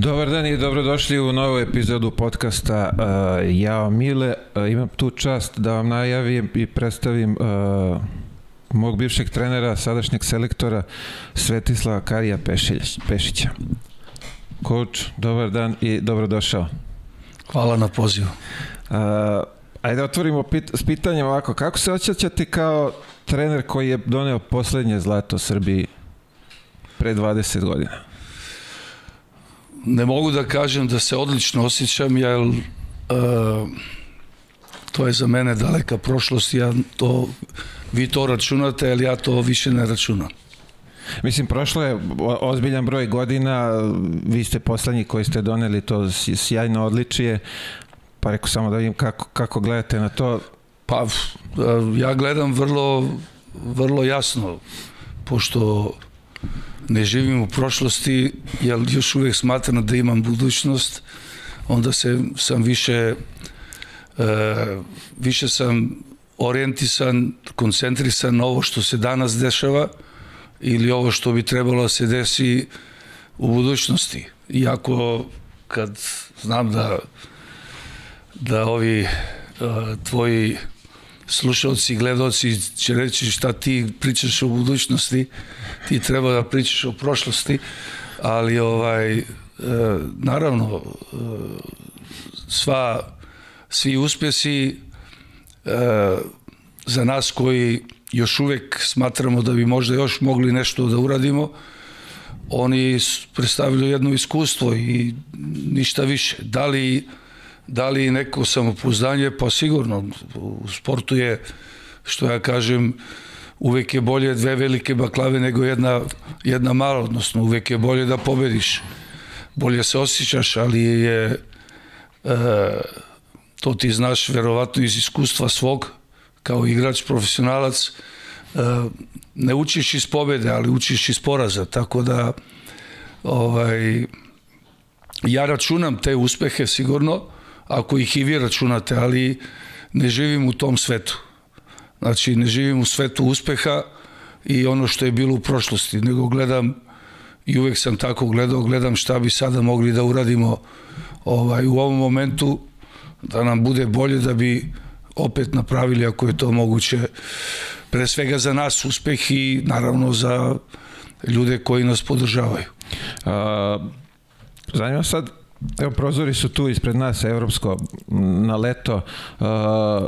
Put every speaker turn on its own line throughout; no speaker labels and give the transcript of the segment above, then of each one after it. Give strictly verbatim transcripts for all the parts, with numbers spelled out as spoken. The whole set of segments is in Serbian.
Dobar dan i dobrodošli u novu epizodu podcasta uh, Jao Mile. Uh, imam tu čast da vam najavim i predstavim uh, mog bivšeg trenera, sadašnjeg selektora Svetislava Karija Pešića. Coach, dobar dan i dobrodošao.
Hvala na pozivu.
Uh, ajde otvorimo pit, s pitanjem ovako, kako se osjećate kao trener koji je doneo poslednje zlato Srbiji pre dvadeset godina?
Ne mogu da kažem da se odlično osjećam, jer uh, to je za mene daleka prošlost. Ja to, vi to računate, ali ja to više ne računam.
Mislim, prošlo je ozbiljan broj godina, vi ste poslednji koji ste doneli to sjajno odličije, pa rekao samo da vidim kako, kako gledate na to.
Pa, ja gledam vrlo, vrlo jasno, pošto ne živim u prošlosti, jer još uvijek smatram da imam budućnost, onda se, sam više, e, više sam orijentisan, koncentrisan na ovo što se danas dešava ili ovo što bi trebalo da se desi u budućnosti. Iako kad znam da, da ovi a, tvoji slušalci i gledalci će reći šta ti pričaš o budućnosti, ti treba da pričaš o prošlosti, ali ovaj, e, naravno e, sva, svi uspjesi e, za nas koji još uvijek smatramo da bi možda još mogli nešto da uradimo, oni predstavljaju jedno iskustvo i ništa više. Da li Da li neko samopouzdanje? Pa sigurno. U sportu je, što ja kažem, uvek je bolje dve velike baklave nego jedna, jedna mala, odnosno uvek je bolje da pobediš. Bolje se osjećaš, ali je, e, to ti znaš verovatno iz iskustva svog, kao igrač, profesionalac, e, ne učiš iz pobede, ali učiš iz poraza, tako da ovaj, ja računam te uspehe sigurno, ako ih i vi računate, ali ne živim u tom svetu. Znači, ne živim u svetu uspeha i ono što je bilo u prošlosti, nego gledam, i uvek sam tako gledao, gledam šta bi sada mogli da uradimo ovaj, u ovom momentu, da nam bude bolje, da bi opet napravili, ako je to moguće, pre svega za nas uspeh i naravno za ljude koji nas podržavaju.
A, zanima sad, evo, prozori su tu ispred nas, evropsko, na leto. Uh,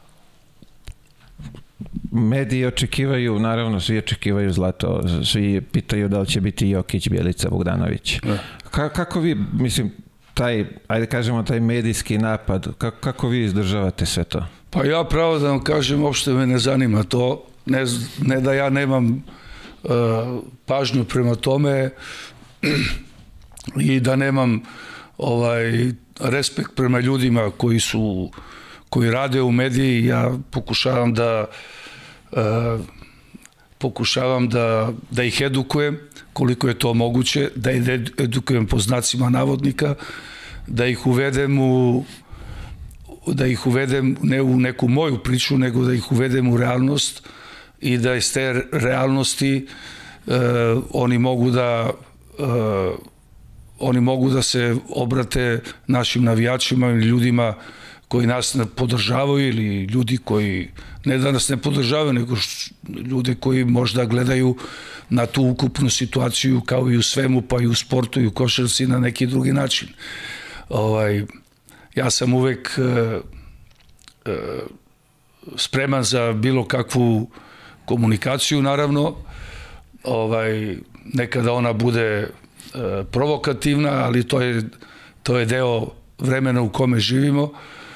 mediji očekivaju, naravno svi očekivaju zlato, svi pitaju da li će biti Jokić, Bjelica, Bogdanović. Ka, kako vi, mislim, taj, ajde kažemo, taj medijski napad, kako, kako vi izdržavate sve to?
Pa ja pravo da vam kažem, uopšte me ne zanima to, ne, ne da ja nemam uh, pažnju prema tome i da nemam ovaj respekt prema ljudima koji su, koji rade u mediji. Ja pokušavam da uh, pokušavam da, da ih edukujem koliko je to moguće, da ih edukujem po znacima navodnika, da ih uvedem u da ih uvedem ne u neku moju priču, nego da ih uvedem u realnost i da iz te realnosti uh, oni mogu da uh, oni mogu da se obrate našim navijačima ili ljudima koji nas ne podržavaju ili ljudi koji ne da nas ne podržavaju, nego ljude koji možda gledaju na tu ukupnu situaciju kao i u svemu, pa i u sportu i u košarci na neki drugi način. Ovaj, ja sam uvek e, e, spreman za bilo kakvu komunikaciju, naravno. Ovaj, nekada ona bude provokativna, ali to je, to je deo vremena u kome živimo.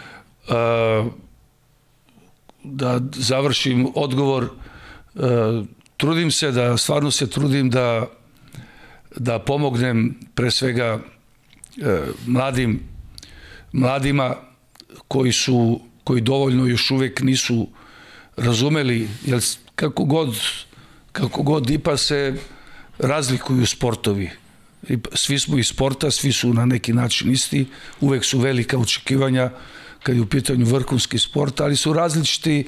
Da završim odgovor, trudim se da, stvarno se trudim da, da pomognem pre svega mladim, mladima koji su, koji dovoljno još uvek nisu razumeli, jer kako god, kako god ipak se razlikuju sportovi. Svi smo iz sporta, svi su na neki način isti, uvek su velika očekivanja kad je u pitanju vrhunski sport, ali su različiti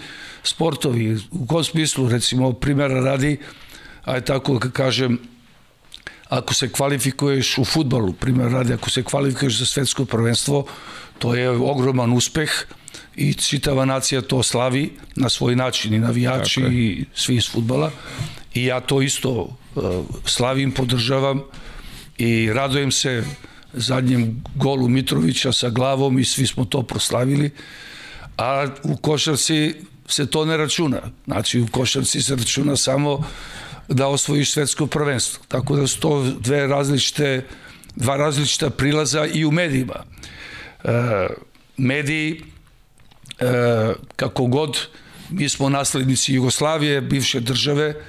sportovi. U kom smislu, recimo, primjera radi, aj tako kažem, ako se kvalifikuješ u fudbalu, primjer radi, ako se kvalifikuješ za svetsko prvenstvo, to je ogroman uspeh i čitava nacija to slavi na svoj način, i navijači i svi iz fudbala, i ja to isto uh, slavim, podržavam i radujem se zadnjem golu Mitrovića sa glavom i svi smo to proslavili, a u košarci se to ne računa. Znači, u košarci se računa samo da osvojiš svetsko prvenstvo. Tako da su to dve različite, dva različita prilaza i u medijima. E, mediji, e, kako god, mi smo naslednici Jugoslavije, bivše države, e,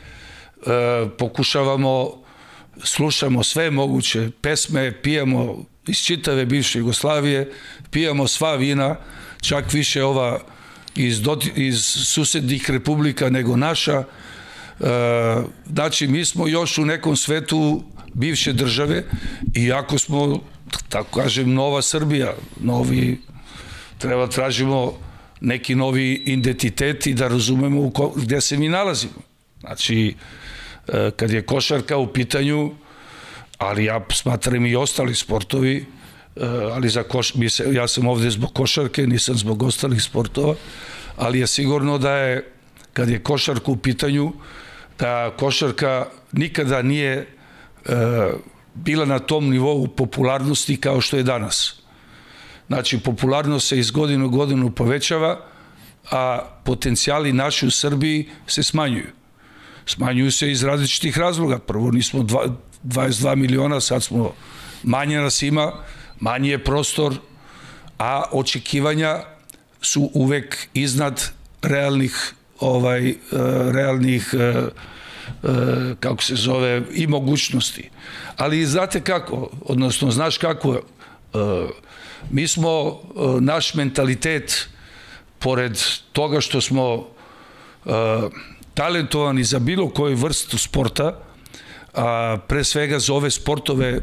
pokušavamo, slušamo sve moguće pesme, pijemo iz čitave bivše Jugoslavije, pijemo sva vina, čak više ova iz, iz susednih republika nego naša. E, znači, mi smo još u nekom svetu bivše države, iako smo, tako kažem, nova Srbija, novi, treba tražimo neki novi identitet i da razumemo u ko, gde se mi nalazimo. Znači, e, kad je košarka u pitanju, ali ja smatram i ostali sportovi, ali za koš, ja sam ovde zbog košarke, nisam zbog ostalih sportova, ali je sigurno da je, kad je košarka u pitanju, da košarka nikada nije e, bila na tom nivou popularnosti kao što je danas. Znači, popularnost se iz godine u godinu povećava, a potencijali naši u Srbiji se smanjuju. Smanjuju se iz različitih razloga. Prvo, nismo dvadeset dva miliona, sad smo, manje nas ima, manji je prostor, a očekivanja su uvek iznad realnih ovaj realnih kako se zove i mogućnosti. Ali znate kako, odnosno znaš kako, mi smo, naš mentalitet, pored toga što smo talentovani za bilo koju vrstu sporta, a pre svega za ove sportove,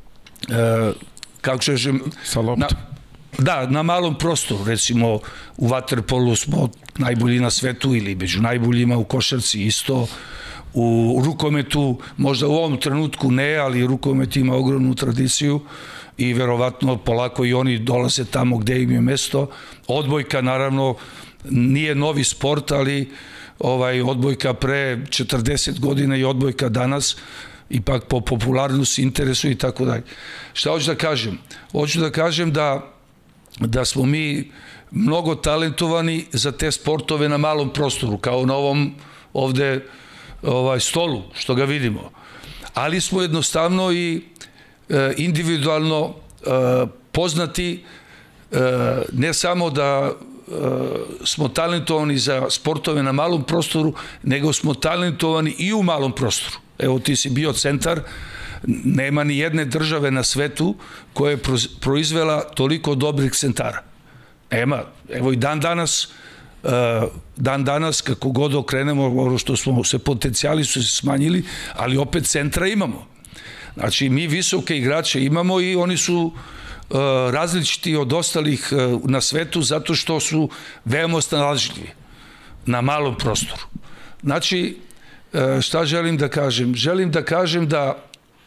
kako će žem,
sa loptom.
Da, na malom prostoru, recimo u vaterpolu smo najbolji na svetu ili među najboljima, u košarci isto, u rukometu, možda u ovom trenutku ne, ali rukomet ima ogromnu tradiciju i verovatno polako i oni dolaze tamo gde im je mesto. Odbojka, naravno, nije novi sport, ali ovaj, odbojka pre četrdeset godina i odbojka danas, ipak po popularnosti, interesu i tako dalje. Šta hoću da kažem? Hoću da kažem da da smo mi mnogo talentovani za te sportove na malom prostoru, kao na ovom ovde ovaj, stolu, što ga vidimo. Ali smo jednostavno i e, individualno e, poznati, e, ne samo da e, smo talentovani za sportove na malom prostoru, nego smo talentovani i u malom prostoru. Evo, ti si bio centar, nema ni jedne države na svetu koja je proizvela toliko dobrih centara. Nema. Evo i dan danas, dan danas, kako god okrenemo, ono što smo se, potencijali su se smanjili, ali opet centra imamo. Znači, mi visoke igrače imamo i oni su različiti od ostalih na svetu zato što su veoma snalažljivi na malom prostoru. Znači, šta želim da kažem? Želim da kažem da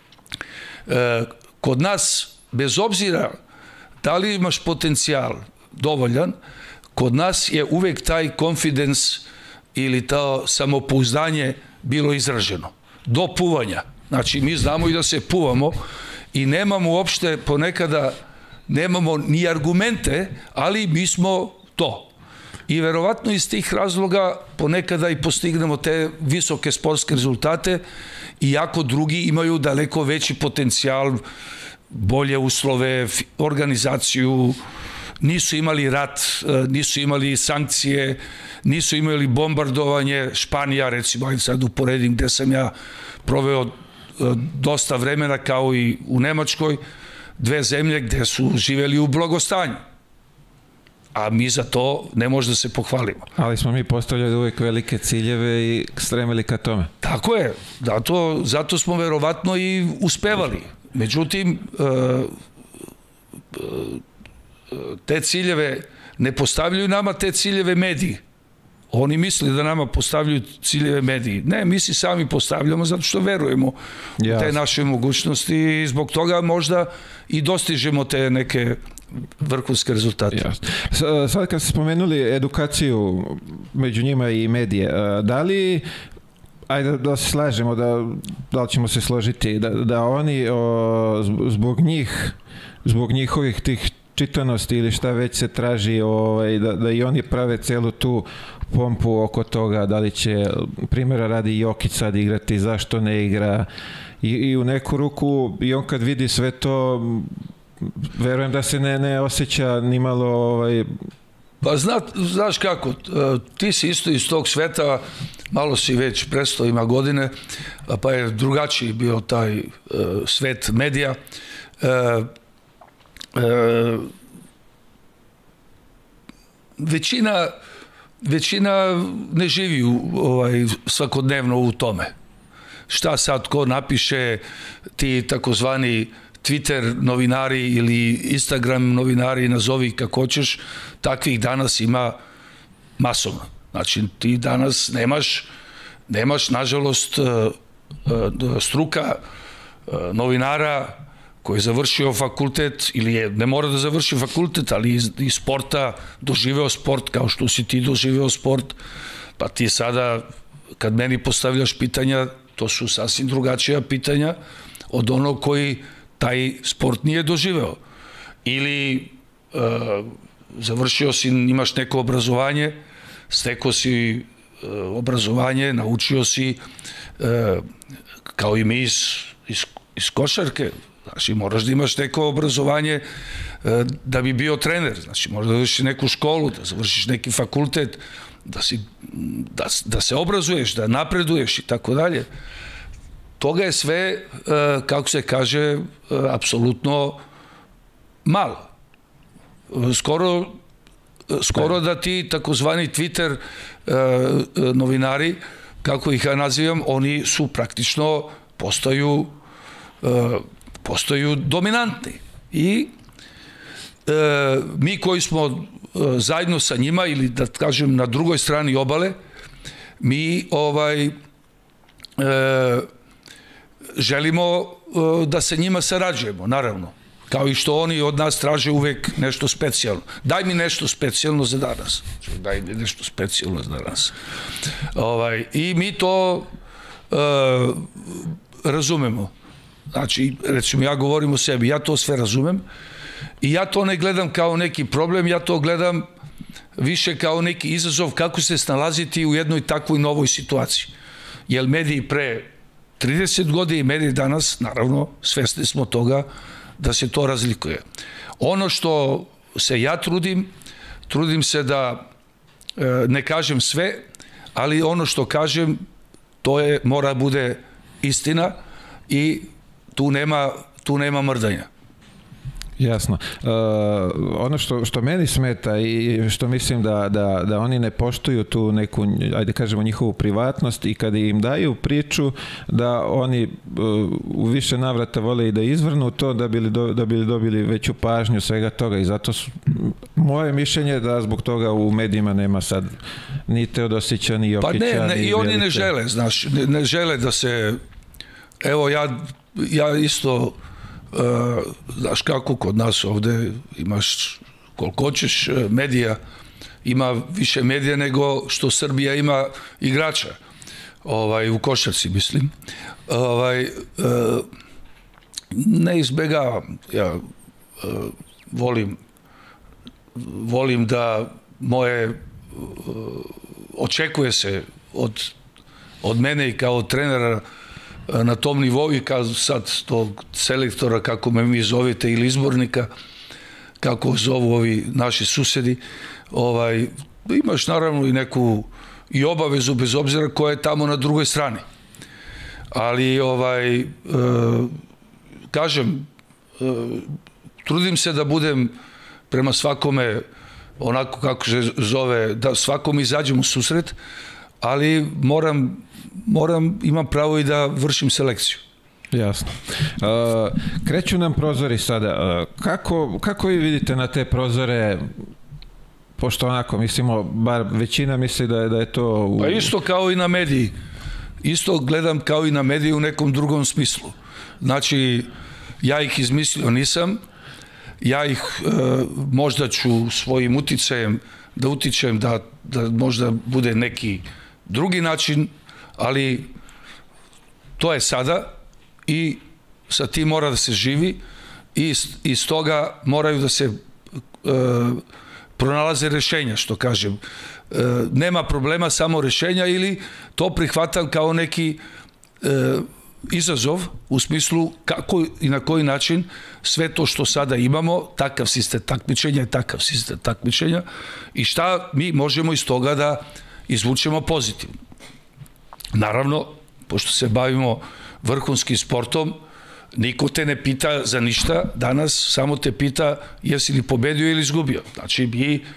kod nas, bez obzira da li imaš potencijal dovoljan, kod nas je uvek taj confidence ili to samopouzdanje bilo izraženo. Do puvanja. Znači, mi znamo i da se puvamo i nemamo uopšte, ponekada nemamo ni argumente, ali mi smo to. I verovatno iz tih razloga ponekada i postignemo te visoke sportske rezultate, iako drugi imaju daleko veći potencijal, bolje uslove, organizaciju, nisu imali rat, nisu imali sankcije, nisu imali bombardovanje. Španija, recimo, ajde sad uporedim gde sam ja proveo dosta vremena, kao i u Nemačkoj, dve zemlje gde su živeli u blagostanju. A mi za to ne možemo da se pohvalimo.
Ali smo mi postavljali uvek velike ciljeve i stremili ka tome.
Tako je. Zato, zato smo verovatno i uspevali. Međutim, te ciljeve ne postavljaju nama te ciljeve mediji. Oni misle da nama postavljaju ciljeve mediji. Ne, mi si sami postavljamo zato što verujemo u te naše mogućnosti i zbog toga možda i dostižemo te neke vrhunske rezultate.
Jasno. Sad kad ste spomenuli edukaciju među njima i medije, da li, ajde da se slažemo, da, da li ćemo se složiti, da, da oni o, zbog njih, zbog njihovih tih čitanosti ili šta već se traži, ovaj, da, da i oni prave celu tu pompu oko toga, da li će, primjera radi, Jokić sad igrati, zašto ne igra, i, i u neku ruku i on kad vidi sve to, verujem da se ne, ne osjeća ni malo ovaj...
Pa zna, znaš kako, ti si isto iz tog sveta, malo si već prestao, ima godine, pa je drugačiji bio taj uh, svet medija. Uh, uh, većina većina ne živi u, ovaj, svakodnevno u tome. Šta sad ko napiše, ti takozvani Twitter novinari ili Instagram novinari, nazovi kako hoćeš, takvih danas ima masovno. Znači ti danas nemaš, nemaš nažalost struka novinara koji je završio fakultet ili je, ne mora da završi fakultet, ali iz, iz sporta doživeo sport kao što si ti doživeo sport, pa ti sada kad meni postavljaš pitanja, to su sasvim drugačija pitanja od onog koji taj sport nije doživeo. Ili e, završio si, imaš neko obrazovanje, stekao si e, obrazovanje, naučio si e, kao i mi iz, iz, iz košarke. Znači, moraš da imaš neko obrazovanje e, da bi bio trener. Znači, moraš da završiš neku školu, da završiš neki fakultet, da, si, da, da se obrazuješ, da napreduješ i tako dalje. Toga je sve, e, kako se kaže, e, apsolutno malo. Skoro, skoro da ti takozvani Twitter e, novinari, kako ih ja nazivam, oni su praktično postaju e, postaju dominantni. I e, mi koji smo e, zajedno sa njima, ili da kažem na drugoj strani obale, mi ovaj e, želimo e, da se njima sarađujemo, naravno. Kao i što oni od nas traže uvek nešto specijalno. Daj mi nešto specijalno za danas. Daj mi nešto specijalno za danas. Ovaj, i mi to e, razumemo. Znači, recimo, ja govorim o sebi, ja to sve razumem i ja to ne gledam kao neki problem, ja to gledam više kao neki izazov kako se snalaziti u jednoj takvoj novoj situaciji. Jer mediji pre trideset godina i mediji danas, naravno, svesni smo toga da se to razlikuje. Ono što se ja trudim, trudim se da e, ne kažem sve, ali ono što kažem, to je, mora bude istina i tu nema, tu nema mrdanja.
Jasno. Uh, ono što, što meni smeta i što mislim da, da, da oni ne poštuju tu neku, ajde kažemo, njihovu privatnost i kada im daju priču da oni uh, u više navrata vole i da izvrnu to da bi, do, da bi dobili veću pažnju svega toga i zato su, moje mišljenje da zbog toga u medijima nema sad ni Teodosića, ni Jokića.
Pa ne, ne
ni
i oni
Bjelića.
ne žele, znaš, ne, ne žele da se, evo ja, ja isto Uh, znaš kako kod nas ovde imaš koliko hoćeš medija, ima više medija nego što Srbija ima igrača ovaj, u košarci, mislim. Ovaj, uh, ne izbegavam, ja uh, volim volim da moje uh, očekuje se od, od mene i kao trenera na tom nivou i kao sad tog selektora, kako me mi zovete, ili izbornika, kako zovu ovi naši susedi, ovaj, imaš naravno i neku i obavezu, bez obzira koja je tamo na drugoj strani. Ali, ovaj, e, kažem, e, trudim se da budem prema svakome onako kako se zove, da svakom izađem u susret, ali moram moram, imam pravo i da vršim selekciju.
Jasno. Uh, kreću nam prozori sada. Uh, kako, kako vi vidite na te prozore pošto onako mislimo, bar većina misli da je, da je to... U...
Pa isto kao i na mediji. Isto gledam kao i na mediji u nekom drugom smislu. Znači, ja ih izmislio nisam, ja ih e, možda ću svojim uticajem da utičem da, da možda bude neki drugi način, ali to je sada i sa tim mora da se živi i iz toga moraju da se e, pronalaze rešenja, što kažem. E, nema problema, samo rešenja, ili to prihvatam kao neki e, izazov u smislu kako i na koji način sve to što sada imamo, takav sistem takmičenja je takav sistem takmičenja i šta mi možemo iz toga da izvučemo pozitivno. Naravno, pošto se bavimo vrhunskim sportom, niko te ne pita za ništa danas, samo te pita jesi li pobedio ili izgubio. Znači, mi e,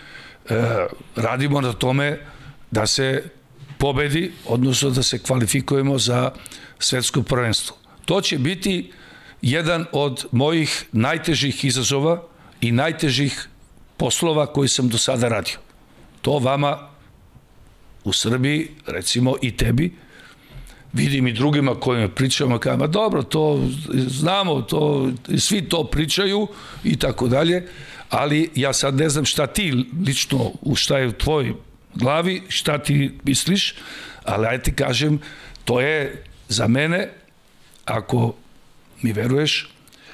radimo na tome da se pobedi, odnosno da se kvalifikujemo za svetsko prvenstvo. To će biti jedan od mojih najtežih izazova i najtežih poslova koji sam do sada radio. To vama u Srbiji, recimo i tebi, vidim i drugima kojima pričamo, kao, ma dobro, to znamo, to, svi to pričaju i tako dalje, ali ja sad ne znam šta ti lično, šta je u tvojoj glavi, šta ti misliš, ali ajde ti kažem, to je za mene, ako mi veruješ,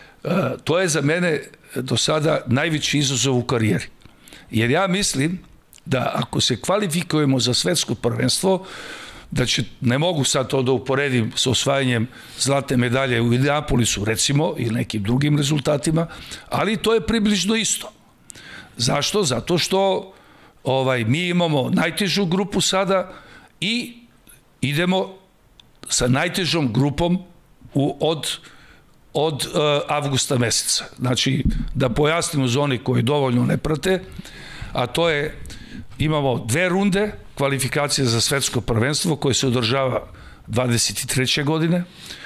to je za mene do sada najveći izazov u karijeri. Jer ja mislim da ako se kvalifikujemo za svetsko prvenstvo, da će, ne mogu sad to da uporedim sa osvajanjem zlatne medalje u Indianapolisu, recimo, ili nekim drugim rezultatima, ali to je približno isto. Zašto? Zato što ovaj, mi imamo najtežu grupu sada i idemo sa najtežom grupom u, od, od uh, avgusta meseca. Znači, da pojasnimo za oni koji dovoljno ne prate, a to je, imamo dve runde kvalifikacije za svetsko prvenstvo koje se održava dvadeset treće godine.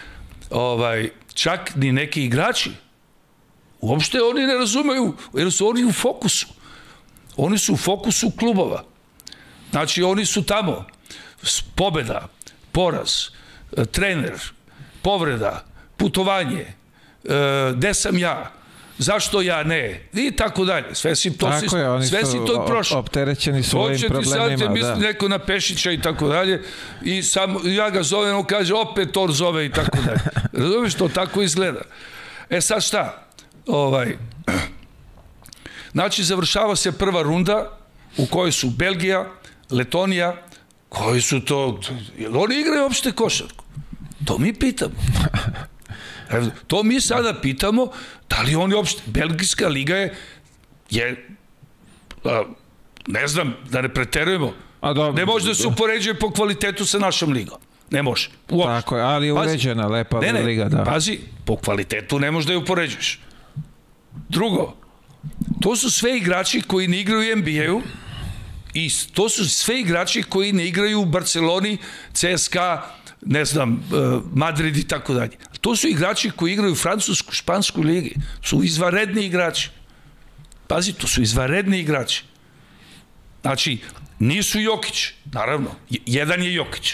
Ovaj, čak ni neki igrači uopšte oni ne razumeju, jer su oni u fokusu. Oni su u fokusu klubova. Znači, oni su tamo. Pobeda, poraz, trener, povreda, putovanje, gde sam ja, zašto ja ne, i tako dalje. Sve si to,
tako je, oni
sve si to prošlo.
Opterećeni svojim
Hoće
problemima.
Hoće ti sad, misli neko na Pešića i tako dalje, i sam, ja ga zovem, on kaže, opet on zove i tako dalje. Razumiješ, to tako izgleda. E sad šta? Ovaj, znači, završava se prva runda u kojoj su Belgija, Letonija, koji su to, jel oni igraju opšte košarku? To mi pitamo. To mi sada pitamo, da li oni opšte, Belgijska liga je, je a, ne znam, da ne preterujemo, a da, ne može da se upoređuje po kvalitetu sa našom ligom. Ne može. Uopšte.
Tako je, ali je uređena, lepa
ne, ne,
liga, da.
Pazi, po kvalitetu ne može da je upoređuješ. Drugo, to su sve igrači koji ne igraju u N B A-u i to su sve igrači koji ne igraju u Barceloni, C S K A, ne znam, Madrid i tako dalje. To su igrači koji igraju u Francusku, Špansku ligi. Su izvanredni igrači. Pazi, to su izvanredni igrači. Znači, nisu Jokić, naravno. Jedan je Jokić.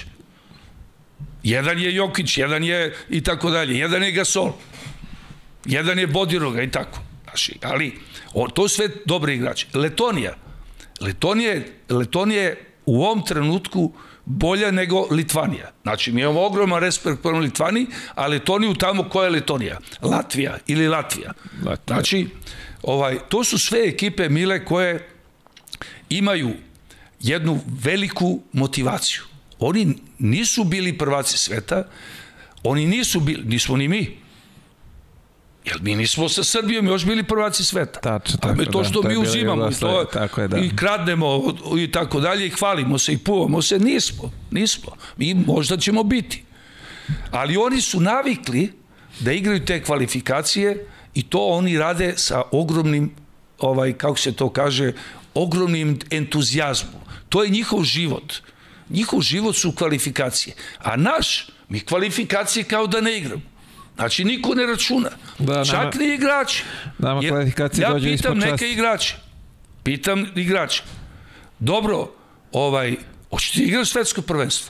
Jedan je Jokić, jedan je i tako dalje. Jedan je Gasol. Jedan je Bodiroga i tako. Znači, ali, o, to sve dobri igrači. Letonija. Letonija, Letonija je u ovom trenutku bolja nego Litvanija. Znači, mi imamo ogroman respekt prema Litvaniji, a Letoniju tamo koja je Letonija? Latvija ili Latvija. Latvija. Znači, ovaj, to su sve ekipe, mile, koje imaju jednu veliku motivaciju. Oni nisu bili prvaci sveta, oni nisu bili, nismo ni mi. Jer mi nismo sa Srbijom još bili prvaci sveta.
Tačno,
tako, to što da, mi uzimamo i, to,
tako je, da.
i kradnemo i tako dalje i hvalimo se i puvamo se, nismo, nismo. Mi možda ćemo biti. Ali oni su navikli da igraju te kvalifikacije i to oni rade sa ogromnim, ovaj, kako se to kaže, ogromnim entuzijazmom. To je njihov život. Njihov život su kvalifikacije. A naš, mi kvalifikacije kao da ne igramo. Znači, niko ne računa. Da, čak nama, ni igrači.
Nama kvalifikacije
ja
dođe ispod časti.
Ja pitam neke igrače. Pitam igrače. dobro, ovaj, hoćeš ti igraš svetsko prvenstvo?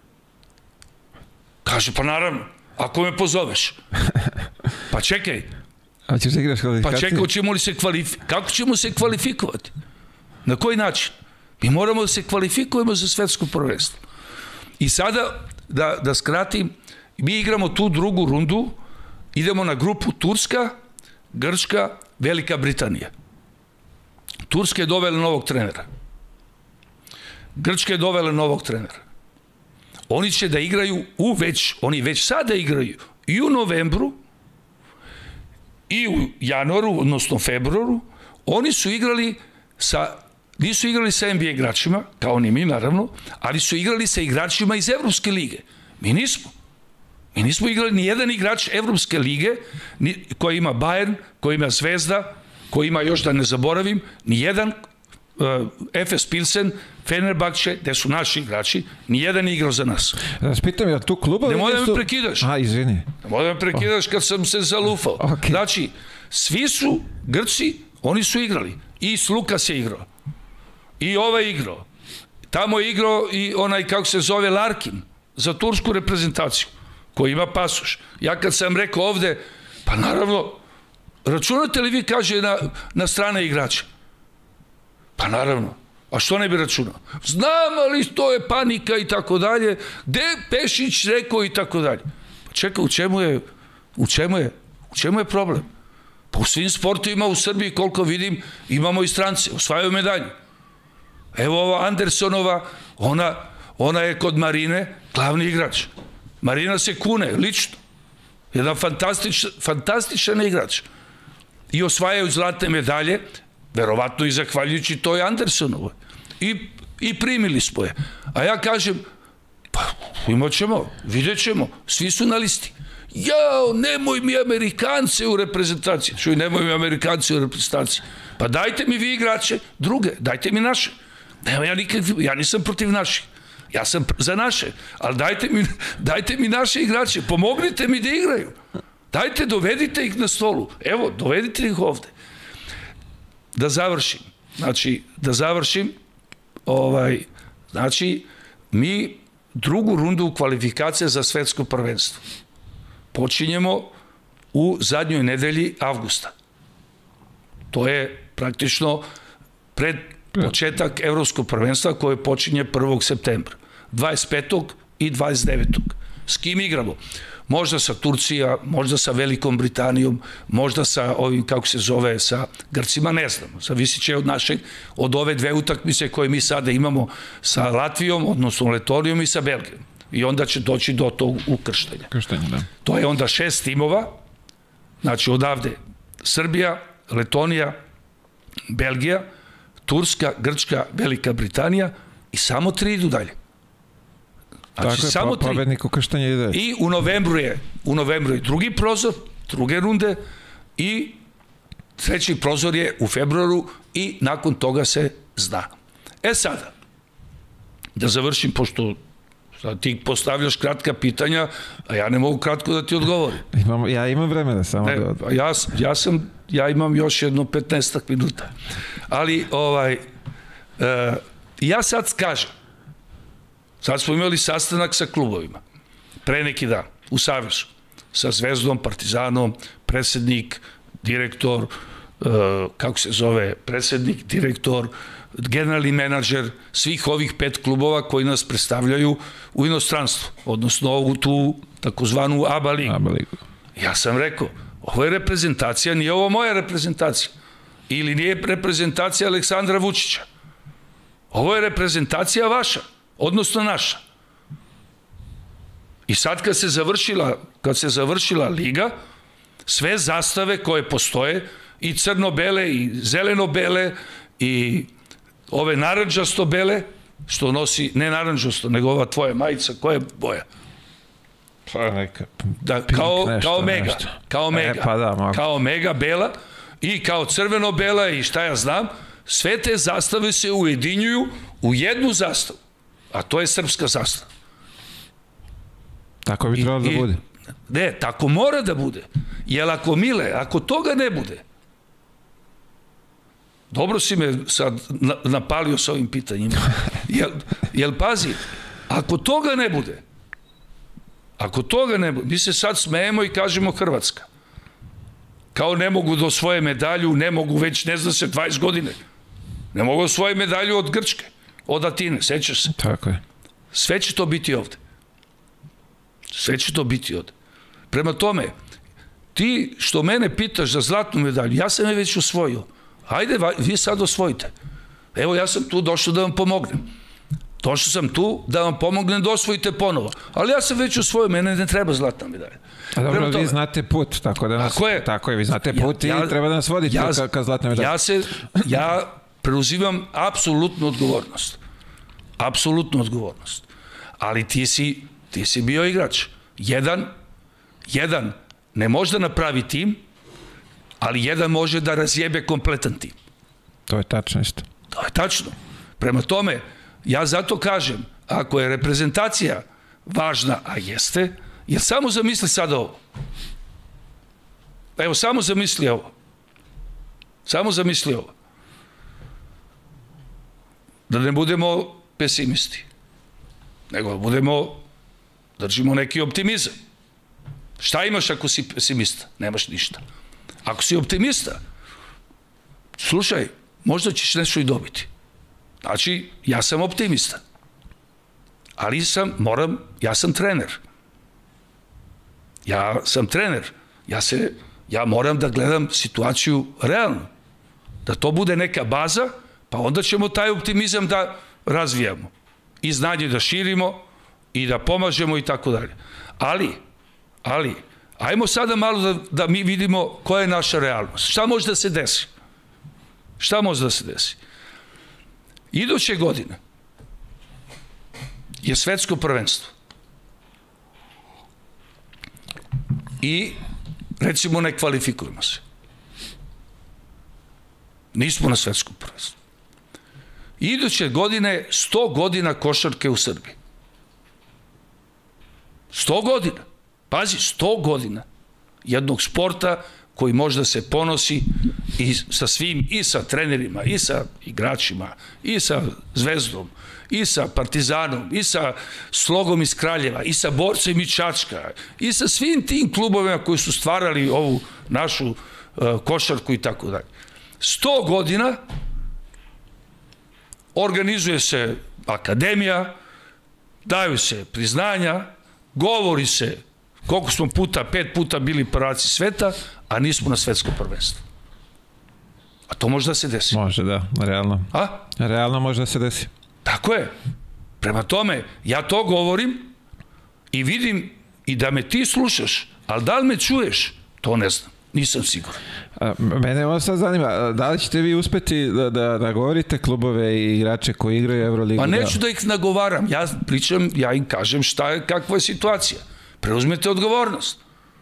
Kaže, pa naravno, ako me pozoveš. Pa čekaj.
A ćeš da igraš kvalifikacije?
Pa čekaj, ćemo li se kvalifi... kako ćemo se kvalifikovati? Na koji način? Mi moramo da se kvalifikujemo za svetsko prvenstvo. I sada, da, da skratim, mi igramo tu drugu rundu, idemo na grupu Turska, Grčka, Velika Britanija. Turska je dovela novog trenera. Grčka je dovela novog trenera. Oni će da igraju u već, oni već sada igraju i u novembru, i u januaru, odnosno februaru. Oni su igrali sa, nisu igrali sa N B A igračima, kao ni mi naravno, ali su igrali sa igračima iz Evropske lige. Mi nismo. Mi nismo igrali ni jedan igrač Evropske lige, ni, koji ima Bayern, koji ima Zvezda, koji ima, još da ne zaboravim, ni jedan uh, Efes Pilsen, Fenerbahče, gde su naši igrači, ni jedan igrao za nas.
Da spitam, ja tu klubovi...
Ne moj da
nisu...
me prekidaš.
A, izvini.
Ne moj da me prekidaš kad sam se zalufao.
Okay.
Znači, svi su Grci, oni su igrali. I Lukas je igrao. I ovaj igrao. Tamo je igrao i onaj, kako se zove, Larkin, za tursku reprezentaciju, koji ima pasoš. Ja kad sam rekao ovde, pa naravno, računate li vi, kaže, na, na strane igrače? Pa naravno. A što ne bi računao? Znam, ali to je panika i tako dalje. Gde Pešić rekao i tako dalje? Pa čekaj, u čemu je, u čemu je, u čemu je problem? Pa u svim sportovima u Srbiji, koliko vidim, imamo i strance, osvajaju medalju. Evo ova Andersonova, ona, ona je kod Marine glavni igrač. Marina se kune, lično. Jedan fantastič, fantastičan igrač. I osvajaju zlatne medalje, verovatno i zahvaljujući toj Andersonovoj. I, i primili smo je. A ja kažem, pa imat ćemo, vidjet ćemo, svi su na listi. Jao, nemoj mi Amerikance u reprezentaciji. Čuj, nemoj mi Amerikance u reprezentaciji. Pa dajte mi vi igrače druge, dajte mi naše. Nema, ja, nikad, ja nisam protiv naših. Ja sam za naše, ali dajte mi, dajte mi naše igrače, pomognite mi da igraju. Dajte, dovedite ih na stolu. Evo, dovedite ih ovde. Da završim. Znači, da završim, ovaj, znači, mi drugu rundu kvalifikacije za svetsko prvenstvo počinjemo u zadnjoj nedelji avgusta. To je praktično pred početak evropskog prvenstva koje počinje prvog septembra. dvadeset petog i dvadeset devetog S kim igramo? Možda sa Turcija, možda sa Velikom Britanijom, možda sa ovim, kako se zove, sa Grcima, ne znam. Zavisit će od našeg, od ove dve utakmice koje mi sada imamo sa Latvijom, odnosno Letonijom i sa Belgijom. I onda će doći do tog ukrštenja.
Krštenja, da.
To je onda šest timova, znači odavde Srbija, Letonija, Belgija, Turska, Grčka, Velika Britanija i samo tri idu dalje. Znači,
tako je,
samo
po, pobednik ukrštanja ide.
I u novembru je, u novembru je drugi prozor, druge runde i treći prozor je u februaru i nakon toga se zna. E sada, da završim, pošto ti postavljaš kratka pitanja, a ja ne mogu kratko da ti odgovorim.
Imam, ja imam vremena samo
ne,
da...
Ja, ja, sam, ja imam još jedno petnaest minuta. Ali, ovaj, e, ja sad kažem, sad smo imali sastanak sa klubovima, pre neki dan, u Savezu, sa Zvezdom, Partizanom, predsednik, direktor, e, kako se zove, predsednik, direktor, generalni menadžer svih ovih pet klubova koji nas predstavljaju u inostranstvu, odnosno ovu tu takozvanu A B A ligu.
A B A ligu.
Ja sam rekao, ovo je reprezentacija, nije ovo moja reprezentacija. Ili nije reprezentacija Aleksandra Vučića. Ovo je reprezentacija vaša, odnosno naša. I sad kad se završila, kad se završila liga, sve zastave koje postoje, i crno-bele, i zeleno-bele, i ove naranđasto-bele, što nosi, ne naranđasto, nego ova tvoja majica, koja je boja?
Pa neka...
Da, kao,
nešto,
kao mega,
nešto.
kao mega,
e, pa da,
kao mega bela i kao crveno-bela i šta ja znam, sve te zastave se ujedinjuju u jednu zastavu, a to je srpska zastava.
Tako bi trebalo da bude.
Ne, tako mora da bude. Jer ako, Mile, ako toga ne bude, dobro si me sad napalio s ovim pitanjima. Jel, jel pazi, ako toga ne bude, ako toga ne bude, mi se sad smejemo i kažemo Hrvatska. Kao ne mogu do svoje medalju, ne mogu već, ne zna se, dvadeset godine. Ne mogu svoje medalju od Grčke, od Atine, sećaš se?
Tako je.
Sve će to biti ovde. Sve će to biti ovde. Prema tome, ti što mene pitaš za zlatnu medalju, ja sam je već osvojio. Hajde, vi sad osvojite. Evo, ja sam tu došao da vam pomognem. Došao sam tu da vam pomognem da osvojite ponovo. Ali ja sam već osvojio, mene ne treba zlatna medalja.
A dobro, vi znate put, tako da nas... Tako je. Tako je, vi znate put ja, ja, i treba da nas vodite ja, ka, ka zlatna medalja.
Ja se, ja preuzimam apsolutnu odgovornost. Apsolutnu odgovornost. Ali ti si, ti si bio igrač. Jedan, jedan ne može da napravi tim, ali jedan može da razjebe kompletan tim.
To je tačno isto.
To je tačno. Prema tome, ja zato kažem, ako je reprezentacija važna, a jeste, jer samo zamisli sada ovo. Evo, samo zamisli ovo. Samo zamisli ovo. Da ne budemo pesimisti, nego da budemo, držimo neki optimizam. Šta imaš ako si pesimista? Nemaš ništa. Ako si optimista, slušaj, možda ćeš nešto i dobiti. Znači, ja sam optimista. Ali sam, moram, ja sam trener. Ja sam trener. Ja se, ja moram da gledam situaciju realno. Da to bude neka baza, pa onda ćemo taj optimizam da razvijamo. I znanje da širimo, i da pomažemo i tako dalje. Ali, ali, ajmo sada malo da, da mi vidimo koja je naša realnost. Šta može da se desi? Šta može da se desi? Iduće godine je svetsko prvenstvo. I, recimo, ne kvalifikujemo se. Nismo na svetskom prvenstvu. Iduće godine sto godina košarke u Srbiji. sto godina. Pazi, sto godina jednog sporta koji može da se ponosi i sa svim, i sa trenerima, i sa igračima, i sa Zvezdom, i sa Partizanom, i sa Slogom iz Kraljeva, i sa Borcem iz Čačka, i sa svim tim klubovima koji su stvarali ovu našu uh, košarku i tako dalje. sto godina organizuje se akademija, daju se priznanja, govori se koliko smo puta, pet puta bili prvaci sveta, a nismo na svetskom prvenstvu. A to može da se desi.
Može, da, realno.
A?
Realno može da se desi.
Tako je. Prema tome, ja to govorim i vidim i da me ti slušaš, ali da li me čuješ, to ne znam. Nisam siguran.
A, mene ovo sad zanima, da li ćete vi uspeti da, da nagovorite klubove i igrače koji igraju Euroligu?
Pa neću da ih nagovaram. Ja pričam, ja im kažem šta je, kakva je situacija. Preuzmete odgovornost.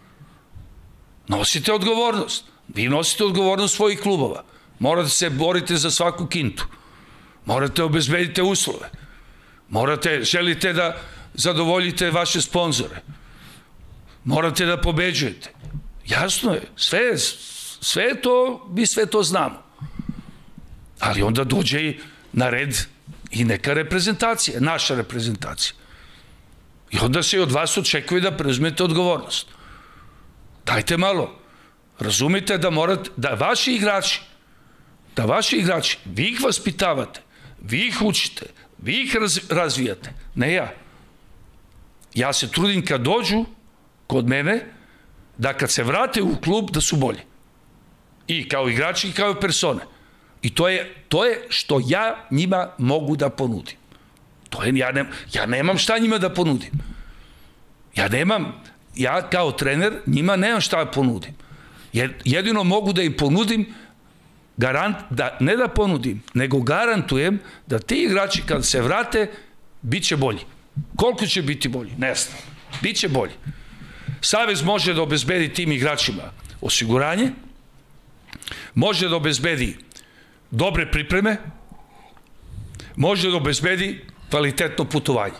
Nosite odgovornost. Vi nosite odgovornost svojih klubova. Morate se borite za svaku kintu. Morate obezbediti uslove. Morate, želite da zadovoljite vaše sponzore. Morate da pobeđujete. Jasno je, sve, sve to, mi sve to znamo. Ali onda dođe i na red i neka reprezentacija, naša reprezentacija. I onda se od vas očekuje da preuzmete odgovornost. Dajte malo. Razumite da morate, da vaši igrači, da vaši igrači, vi ih vaspitavate, vi ih učite, vi ih raz, razvijate. Ne ja. Ja se trudim kad dođu kod mene, da kad se vrate u klub, da su bolji. I kao igrači i kao persone. I to je, to je što ja njima mogu da ponudim. To je, ja, ne, ja nemam šta njima da ponudim. Ja nemam, ja kao trener njima nemam šta da ponudim. Jer jedino mogu da im ponudim, garant, da, ne da ponudim, nego garantujem da ti igrači kad se vrate, bit će bolji. Koliko će biti bolji? Ne znam. Biće bolji. Savez može da obezbedi tim igračima osiguranje, može da obezbedi dobre pripreme, može da obezbedi kvalitetno putovanje.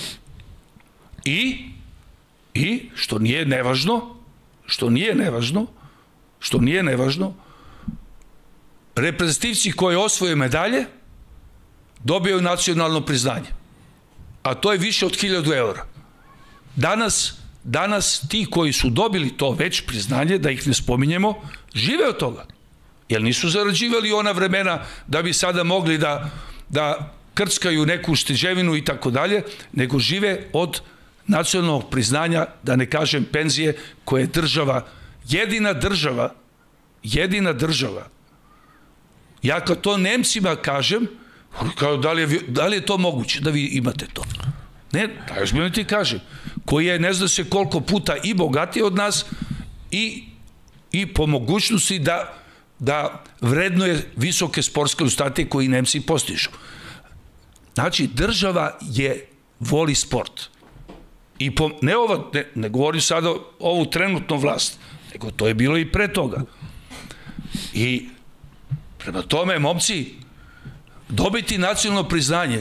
I, i što nije nevažno, što nije nevažno, što nije nevažno, reprezentativci koji osvoje medalje dobijaju nacionalno priznanje. A to je više od hiljadu eura. Danas, danas ti koji su dobili to već priznanje, da ih ne spominjemo, žive od toga. Jer nisu zarađivali ona vremena da bi sada mogli da, da krckaju neku ušteđevinu i tako dalje, nego žive od nacionalnog priznanja, da ne kažem penzije, koje je država, jedina država, jedina država. Ja kad to Nemcima kažem, kao, da, li je, da li je to moguće da vi imate to? Ne, da još mi ti kažem, koji je ne zna se koliko puta i bogatiji od nas i, i po mogućnosti da, da vrednuje visoke sportske rezultate koji Nemci postižu. Znači, država je voli sport. I po, ne, ova, ne, ne govorim sada ovu trenutnu vlast, nego to je bilo i pre toga. I prema tome, momci, dobiti nacionalno priznanje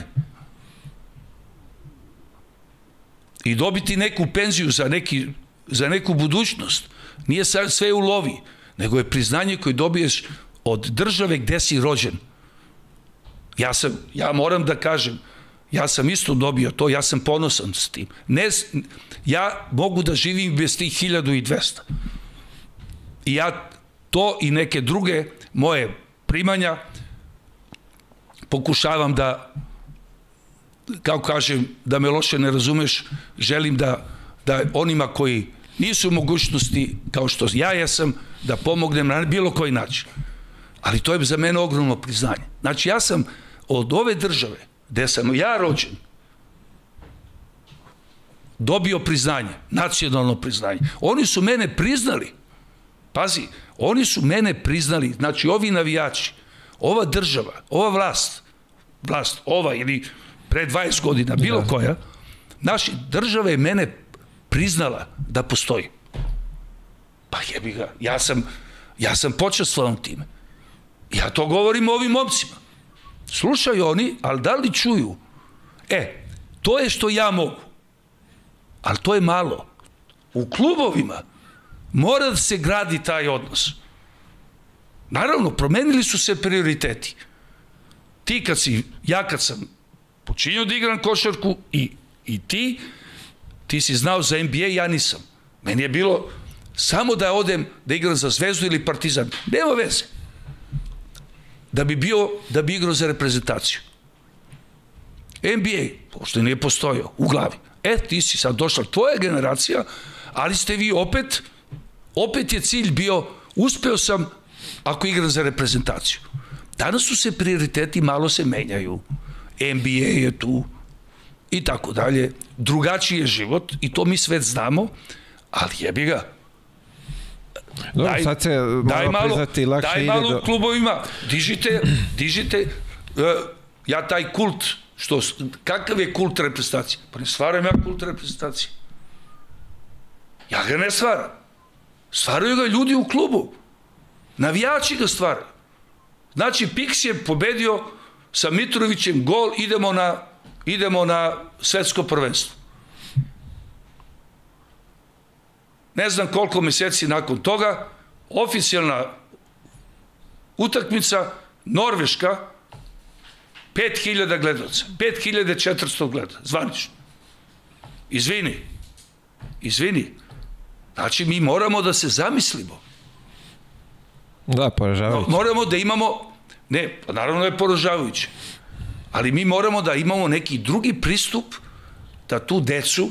i dobiti neku penziju za, neki, za neku budućnost, nije sve u lovi, nego je priznanje koje dobiješ od države gde si rođen. Ja, sam, ja moram da kažem, ja sam isto dobio to, ja sam ponosan s tim. Ne, ja mogu da živim bez tih hiljadu i dvesta. I ja to i neke druge moje primanja pokušavam da, kao kažem, da me loše ne razumeš, želim da, da onima koji nisu u mogućnosti, kao što ja jesam, da pomognem na bilo koji način. Ali to je za mene ogromno priznanje. Znači, ja sam od ove države, gde sam ja rođen, dobio priznanje, nacionalno priznanje. Oni su mene priznali, pazi, oni su mene priznali, znači ovi navijači, ova država, ova vlast, vlast, ova ili pre dvadeset godina, bilo koja, naša država je mene priznala da postoji. Pa jebi ga, ja sam, ja sam počastvovan time. Ja to govorim ovim momcima. Slušaju oni, ali da li čuju? E, to je što ja mogu. Ali to je malo. U klubovima mora da se gradi taj odnos. Naravno, promenili su se prioriteti. Ti kad si, ja kad sam počinio da igram košarku i, i ti, ti si znao za N B A, ja nisam. Meni je bilo samo da odem da igram za Zvezdu ili Partizan. Nema veze. Da bi bio, da bi igrao za reprezentaciju. N B A, pošto nije postojao u glavi. E, ti si sad došla, tvoja generacija, ali ste vi opet, opet je cilj bio, uspeo sam ako igram za reprezentaciju. Danas su se prioriteti, malo se menjaju. N B A je tu i tako dalje. Drugačiji je život i to mi sve znamo, ali jebi ga.
Dobro,
daj,
sad se
daj malo,
priznati, lakše
daj
ide
malo
do...
u klubovima, dižite, dižite, uh, ja taj kult, što, kakav je kult reprezentacije? Pa ne stvaram ja kult reprezentacije. Ja ga ne stvaram. Stvaraju ga ljudi u klubu. Navijači ga stvaraju. Znači, Piks je pobedio sa Mitrovićem gol, idemo na, idemo na svetsko prvenstvo. Ne znam koliko meseci nakon toga, oficijalna utakmica, Norveška, pet hiljada gledaoca, pet hiljada četiristo gleda, zvanično. Izvini, izvini. Znači, mi moramo da se zamislimo.
Da, poražavajuće.
Moramo da imamo, ne, pa naravno je poražavajuće, ali mi moramo da imamo neki drugi pristup da tu decu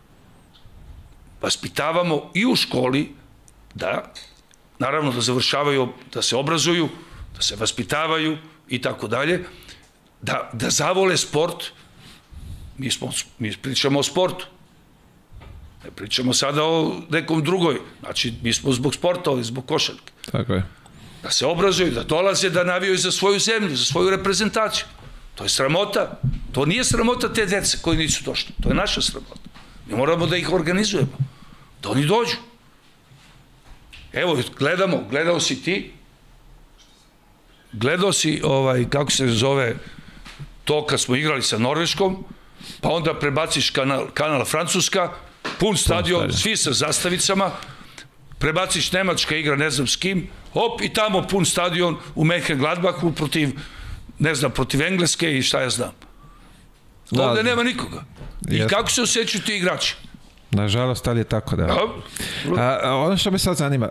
vaspitavamo i u školi, da, naravno da završavaju, da se obrazuju, da se vaspitavaju i tako dalje, da, da zavole sport. Mi, smo, mi pričamo o sportu. Ne pričamo sada o nekom drugoj. Znači, mi smo zbog sporta, ali zbog košarke.
Tako je.
Da se obrazuju, da dolaze, da navijaju za svoju zemlju, za svoju reprezentaciju. To je sramota. To nije sramota te dece koji nisu došli. To je naša sramota. Mi moramo da ih organizujemo. Da oni dođu. Evo, gledamo, gledao si ti, gledao si, ovaj, kako se zove, to kad smo igrali sa Norveškom, pa onda prebaciš kanal, kanal Francuska, pun stadion, svi sa zastavicama, prebaciš Nemačka igra ne znam s kim, hop, i tamo pun stadion u Mönchengladbachu protiv, ne znam, protiv Engleske i šta ja znam. Ovde nema nikoga. I kako se osjećaju ti igrači?
Nažalost, ali je tako, da. A, a ono što me sad zanima,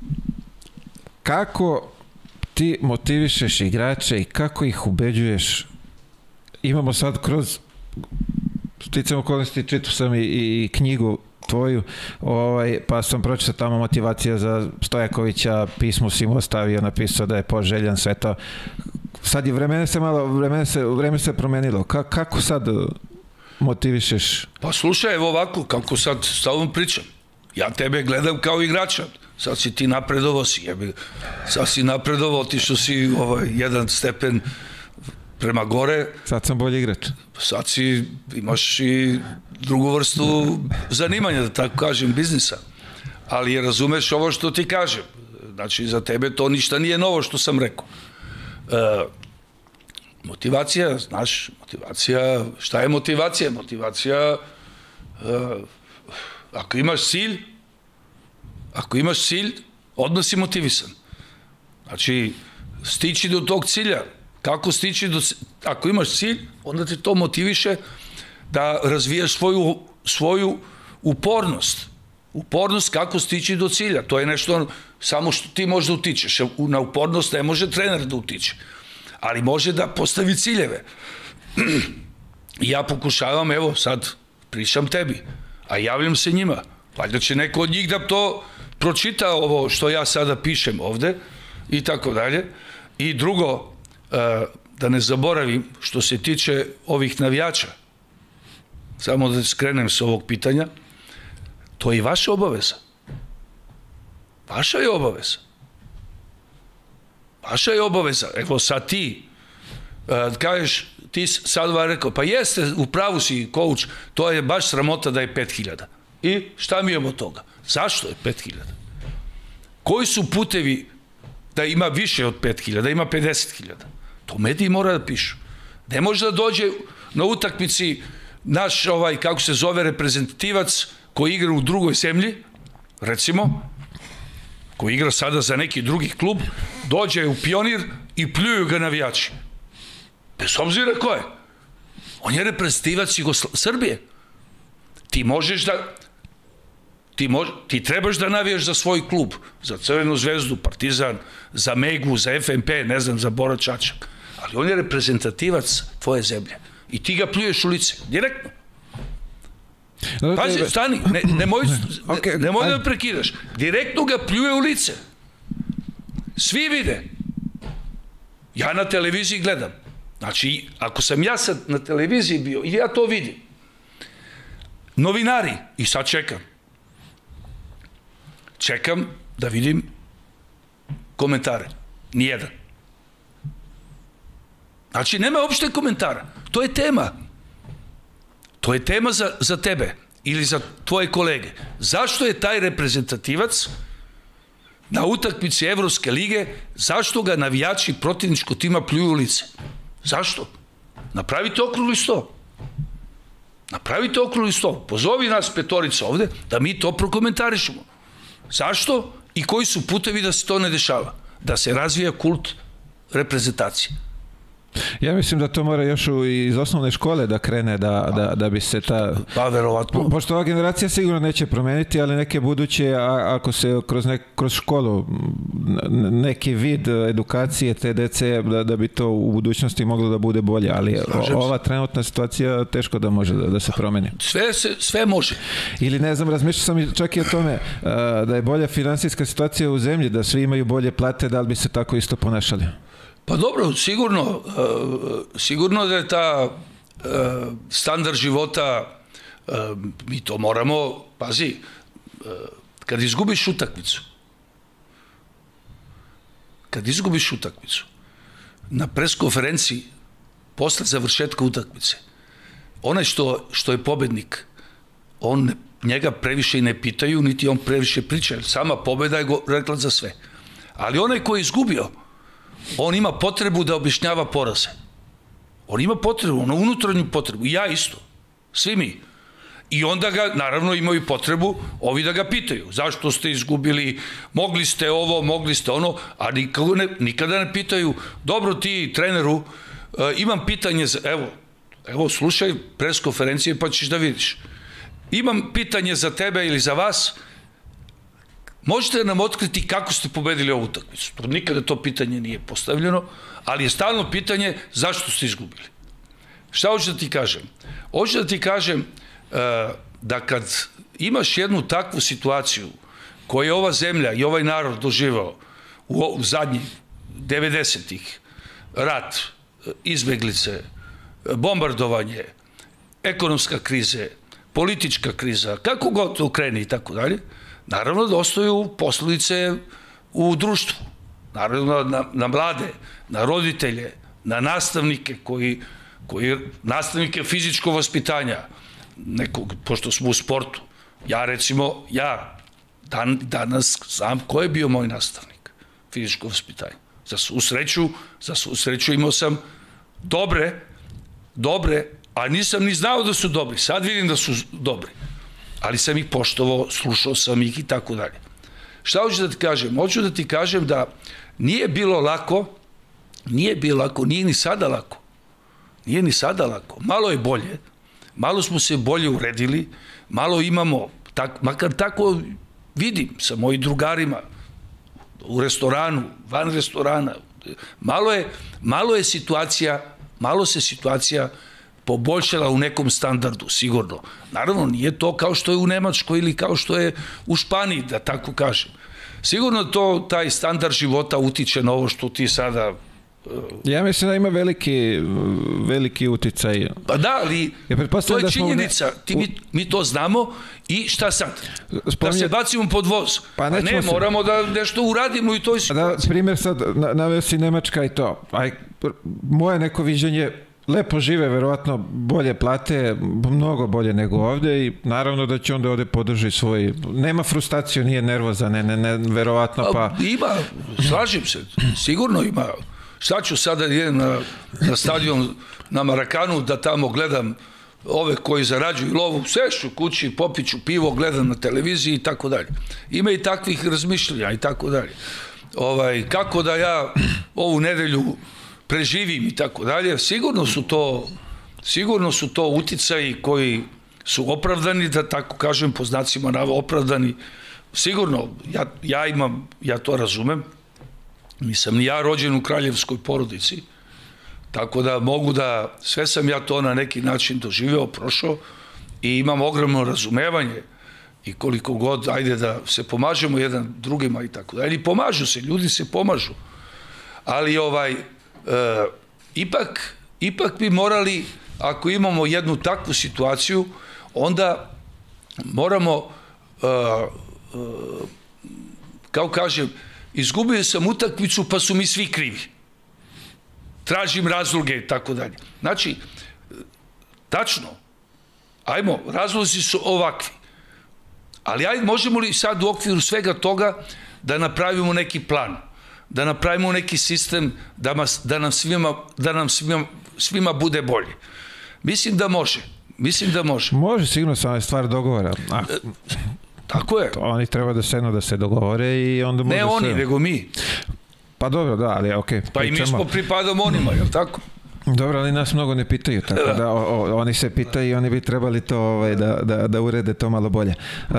kako ti motivišeš igrače i kako ih ubeđuješ? Imamo sad kroz sticam okolnosti, čitao sam i, i knjigu tvoju, ovaj, pa sam pročitao tamo motivacija za Stojakovića, pismo si mu ostavio, napisao da je poželjan, sve to. Sad je vremena se malo, vreme se, vreme se promenilo. Ka, kako sad motivišeš?
Pa slušaj, evo ovako, kako sad s tobom pričam. Ja tebe gledam kao igrača. Sad si ti napredovao si, jebi. Sad si napredovao, otišao si ovaj, jedan stepen prema gore.
Sad sam bolji igrač.
Sad si, imaš i drugu vrstu zanimanja, da tako kažem, biznisa. Ali razumeš ovo što ti kažem. Znači, za tebe to ništa nije novo što sam rekao. E, motivacija, znaš, motivacija, šta je motivacija? Motivacija, e, ako imaš cilj, ako imaš cilj, odmah si motivisan. Znači, stići do tog cilja. Kako stići do... Ako imaš cilj, onda te to motiviše da razvijaš svoju, svoju upornost. Upornost kako stići do cilja. To je nešto samo što ti možda utičeš. Na upornost ne može trener da utiče. Ali može da postavi ciljeve. I ja pokušavam, evo, sad pričam tebi, a javljam se njima. Valjda će neko od njih da to pročita ovo što ja sada pišem ovde i tako dalje. I drugo, da ne zaboravim, što se tiče ovih navijača, samo da skrenem s ovog pitanja, to je i vaša obaveza. Vaša je obaveza. Vaša je obaveza. Evo sad ti, kažeš, ti sad vam rekao, pa jeste, u pravu si, coach, to je baš sramota da je pet hiljada. I šta mi imamo od toga? Zašto je pet hiljada? Koji su putevi da ima više od pet hiljada, da ima pedeset hiljada? To mediji mora da pišu. Ne može da dođe na utakmici naš, ovaj, kako se zove, reprezentativac koji igra u drugoj zemlji, recimo, koji igra sada za neki drugi klub, dođe u Pionir i pljuju ga navijači. Bez obzira ko je. On je reprezentativac Srbije. Ti možeš da... Ti, mož, ti trebaš da navijaš za svoj klub, za Crvenu zvezdu, Partizan, za Megu, za F N P, ne znam, za Bora Čačak. Ali on je reprezentativac tvoje zemlje. I ti ga pljuješ u lice, direktno. Pazi, stani, ne, nemoj, okay, nemoj da me prekidaš. Direktno ga pljuje u lice. Svi vide. Ja na televiziji gledam. Znači, ako sam ja sad na televiziji bio, i ja to vidim. Novinari, i sad čekam. Čekam da vidim komentare. Nijedan. Znači, nema uopšte komentara. To je tema. To je tema za, za tebe ili za tvoje kolege. Zašto je taj reprezentativac na utakmici Evropske lige, zašto ga navijači protivničkog tima pljuju u lice? Zašto? Napravite okrugli sto. Napravite okrugli sto. Pozovi nas petorica ovde da mi to prokomentarišemo. Zašto i koji su putevi da se to ne dešava? Da se razvija kult reprezentacije.
Ja mislim da to mora još iz osnovne škole da krene, da, da, da bi se ta...
Pa, verovatno.
Pošto ova generacija sigurno neće promeniti, ali neke buduće, a, ako se kroz, ne, kroz školu neki vid edukacije te dece, da, da bi to u budućnosti moglo da bude bolje, ali ova trenutna situacija teško da može da, da se promeni.
Sve, se, sve može.
Ili ne znam, razmišljao sam čak i o tome a, da je bolja finansijska situacija u zemlji, da svi imaju bolje plate, da li bi se tako isto ponašali?
Pa dobro, sigurno, sigurno da je ta standard života, mi to moramo, pazi, kad izgubiš utakmicu, kad izgubiš utakmicu, na preskonferenciji, posle završetka utakmice, onaj što, što je pobednik, on njega previše i ne pitaju, niti on previše priča, jer sama pobeda je rekla za sve. Ali onaj koji je izgubio, on ima potrebu da objašnjava poraze. On ima potrebu, ono unutrašnju potrebu. I ja isto. Svi mi. I onda ga, naravno, imaju potrebu ovi da ga pitaju. Zašto ste izgubili, mogli ste ovo, mogli ste ono, a nikada ne, nikada ne pitaju, dobro ti, treneru, imam pitanje za, evo, evo, slušaj pres konferencije pa ćeš da vidiš. Imam pitanje za tebe ili za vas, možete nam otkriti kako ste pobedili ovu utakmicu. Nikada to pitanje nije postavljeno, ali je stalno pitanje zašto ste izgubili. Šta hoću da ti kažem? Hoću da ti kažem da kad imaš jednu takvu situaciju koju je ova zemlja i ovaj narod doživao u zadnjih devedesetih, rat, izbeglice, bombardovanje, ekonomska krize, politička kriza, kako god to kreni i tako dalje, naravno da ostaju posledice u društvu. Naravno na, na mlade, na roditelje, na nastavnike koji, koji nastavnike fizičkog vaspitanja, nekog, pošto smo u sportu. Ja recimo, ja dan, danas znam ko je bio moj nastavnik fizičko vaspitanje. Za svu sreću, za svu sreću imao sam dobre, dobre, a nisam ni znao da su dobri. Sad vidim da su dobri. Ali sam ih poštovao, slušao sam ih i tako dalje. Šta hoću da ti kažem? Hoću da ti kažem da nije bilo lako, nije bilo lako, nije ni sada lako. Nije ni sada lako. Malo je bolje, malo smo se bolje uredili, malo imamo, tak, makar tako vidim sa mojim drugarima u restoranu, van restorana, malo je, malo je situacija, malo se situacija poboljšala u nekom standardu, sigurno. Naravno, nije to kao što je u Nemačkoj ili kao što je u Španiji, da tako kažem. Sigurno to, taj standard života utiče na ovo što ti sada...
Ja mislim da ima veliki, veliki uticaj.
Pa da, ali to je činjenica. Ti, mi, mi to znamo i šta sad? Da se bacimo pod voz. Pa ne, moramo da nešto uradimo i to je situacija.
Da, primjer sad, naveo si Nemačka i to. Aj, moje neko viđenje, lepo žive, verovatno bolje plate, mnogo bolje nego ovde i naravno da će onda ovde podrži svoj... Nema frustraciju, nije nervoza, ne, ne, ne, verovatno pa...
Ima, slažim se, sigurno ima. Šta ću sada idem na, na stadion na Marakanu da tamo gledam ove koji zarađuju lovu, sešću kući, popiću pivo, gledam na televiziji i tako dalje. Ima i takvih razmišljanja i tako dalje. Ovaj, kako da ja ovu nedelju preživim i tako dalje, sigurno su to, sigurno su to uticaji koji su opravdani, da tako kažem, po znacima navoda opravdani. Sigurno, ja, ja imam, ja to razumem, nisam ni ja rođen u kraljevskoj porodici, tako da mogu da, sve sam ja to na neki način doživeo, prošao i imam ogromno razumevanje i koliko god, ajde da se pomažemo jedan drugima i tako dalje. I pomažu se, ljudi se pomažu. Ali ovaj, e, ipak, ipak bi morali, ako imamo jednu takvu situaciju, onda moramo, e, e, kao kažem, izgubio sam utakmicu pa su mi svi krivi. Tražim razloge i tako dalje. Znači, tačno, ajmo, razlozi su ovakvi. Ali ajde, možemo li sad u okviru svega toga da napravimo neki plan, da napravimo neki sistem da, mas, da nam, svima, da nam svima, svima bude bolje? Mislim da može. Mislim da može.
Može, sigurno samo je stvar dogovora. A,
tako je.
Oni treba da sednu da se dogovore i onda može sve.
Ne oni, nego mi.
Pa dobro, da, ali okej.
Okay, pa i mi smo pripadamo onima, jel tako?
Dobro, ali nas mnogo ne pitaju, tako da, da o, o, oni se pitaju i oni bi trebali to ovaj, da, da, da urede to malo bolje. Uh,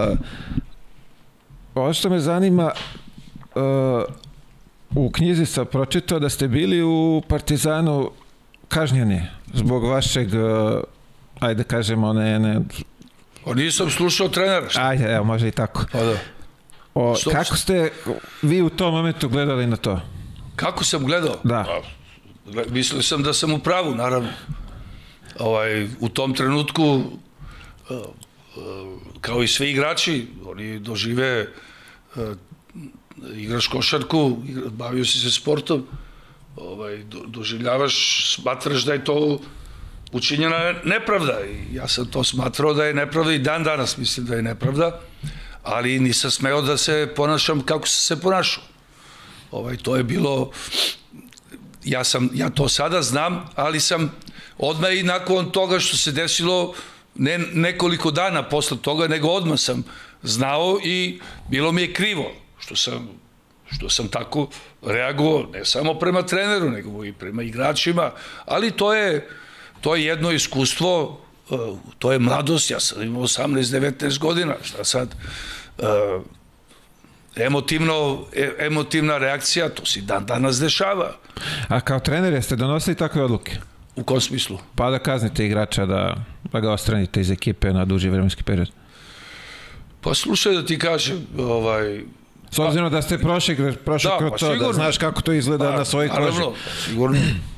ovo što me zanima, uh, u knjizi sam pročitao da ste bili u Partizanu kažnjeni zbog vašeg, uh, ajde kažemo, ne... ne
o, nisam slušao trenera. Šta?
Ajde, evo, može i tako.
Pa da.
O, kako ste vi u tom momentu gledali na to?
Kako sam gledao?
Da.
Pa, mislio sam da sam u pravu, naravno. Ovaj, u tom trenutku, kao i svi igrači, oni dožive, igraš košarku, bavio si se sportom, ovaj, do, doživljavaš, smatraš da je to učinjena nepravda. I ja sam to smatrao da je nepravda i dan danas mislim da je nepravda, ali nisam smeo da se ponašam kako sam se ponašao. Ovaj, to je bilo... Ja, sam, ja to sada znam, ali sam odmah i nakon toga što se desilo, ne nekoliko dana posle toga, nego odmah sam znao i bilo mi je krivo što sam, što sam tako reagovao, ne samo prema treneru, nego i prema igračima, ali to je, to je jedno iskustvo, to je mladost, ja sam imao osamnaest devetnaest godina, šta sad, emotivno, emotivna reakcija, to se dan danas dešava.
A kao trener jeste donosili takve odluke?
U kom smislu?
Pa da kaznite igrača, da, da ga ostranite iz ekipe na duži vremenski period.
Pa slušaj da ti kažem, ovaj...
S obzirom da ste prošli, prošli
da,
kroz
pa
to,
sigurno,
da znaš kako to izgleda
pa,
na svojoj koži.
Naravno, sigurno.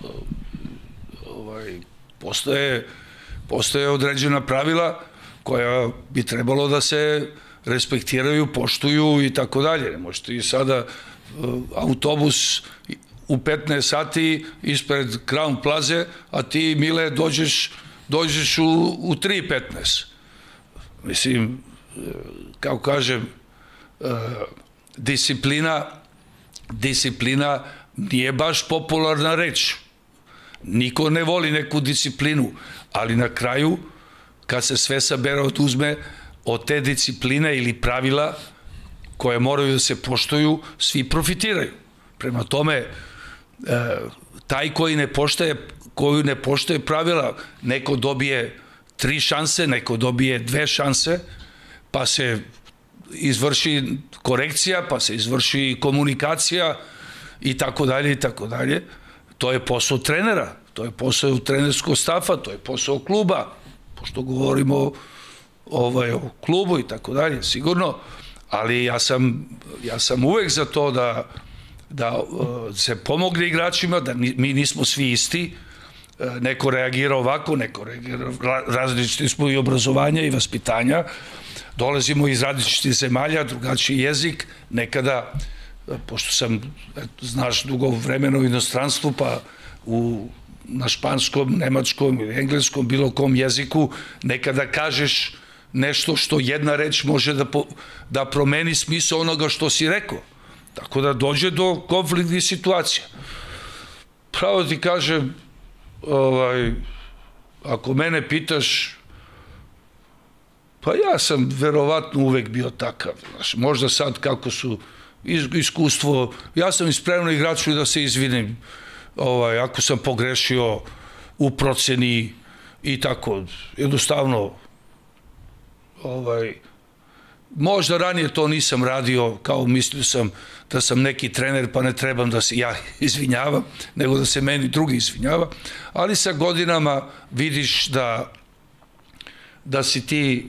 Ovaj, postoje, postoje određena pravila koja bi trebalo da se respektiraju, poštuju i tako dalje. Ne možete i sada uh, autobus u petnaest sati ispred Crown Plaze, a ti, Mile, dođeš, dođeš u, u tri petnaest. Mislim, kako kažem, uh, disciplina, disciplina nije baš popularna reč. Niko ne voli neku disciplinu, ali na kraju, kad se sve sabere oduzme, od te discipline ili pravila koje moraju da se poštuju, svi profitiraju. Prema tome, e, taj koji ne poštaje, koju ne poštaje pravila, neko dobije tri šanse, neko dobije dve šanse, pa se izvrši korekcija, pa se izvrši komunikacija i tako dalje i tako dalje. To je posao trenera, to je posao trenerskog stafa, to je posao kluba, pošto govorimo ovaj, o klubu i tako dalje, sigurno, ali ja sam, ja sam uvek za to da, da uh, se pomogne igračima, da ni, mi nismo svi isti, uh, neko reagira ovako, neko reagira, različiti smo i obrazovanja i vaspitanja, dolazimo iz različitih zemalja, drugačiji jezik, nekada, uh, pošto sam, eto, znaš, dugo vremena u inostranstvu, pa u na španskom, nemačkom ili engleskom, bilo kom jeziku, nekada kažeš nešto što jedna reč može da, po, da promeni smisao onoga što si rekao. Tako da dođe do konfliktnih situacija. Pravo ti kažem, ovaj, ako mene pitaš, pa ja sam verovatno uvek bio takav. Znaš, možda sad kako su iskustvo, ja sam ispremno igraču da se izvinim, ovaj, ako sam pogrešio u proceni i tako, jednostavno, ovaj, možda ranije to nisam radio, kao mislio sam da sam neki trener pa ne trebam da se ja izvinjavam, nego da se meni drugi izvinjava, ali sa godinama vidiš da da si ti,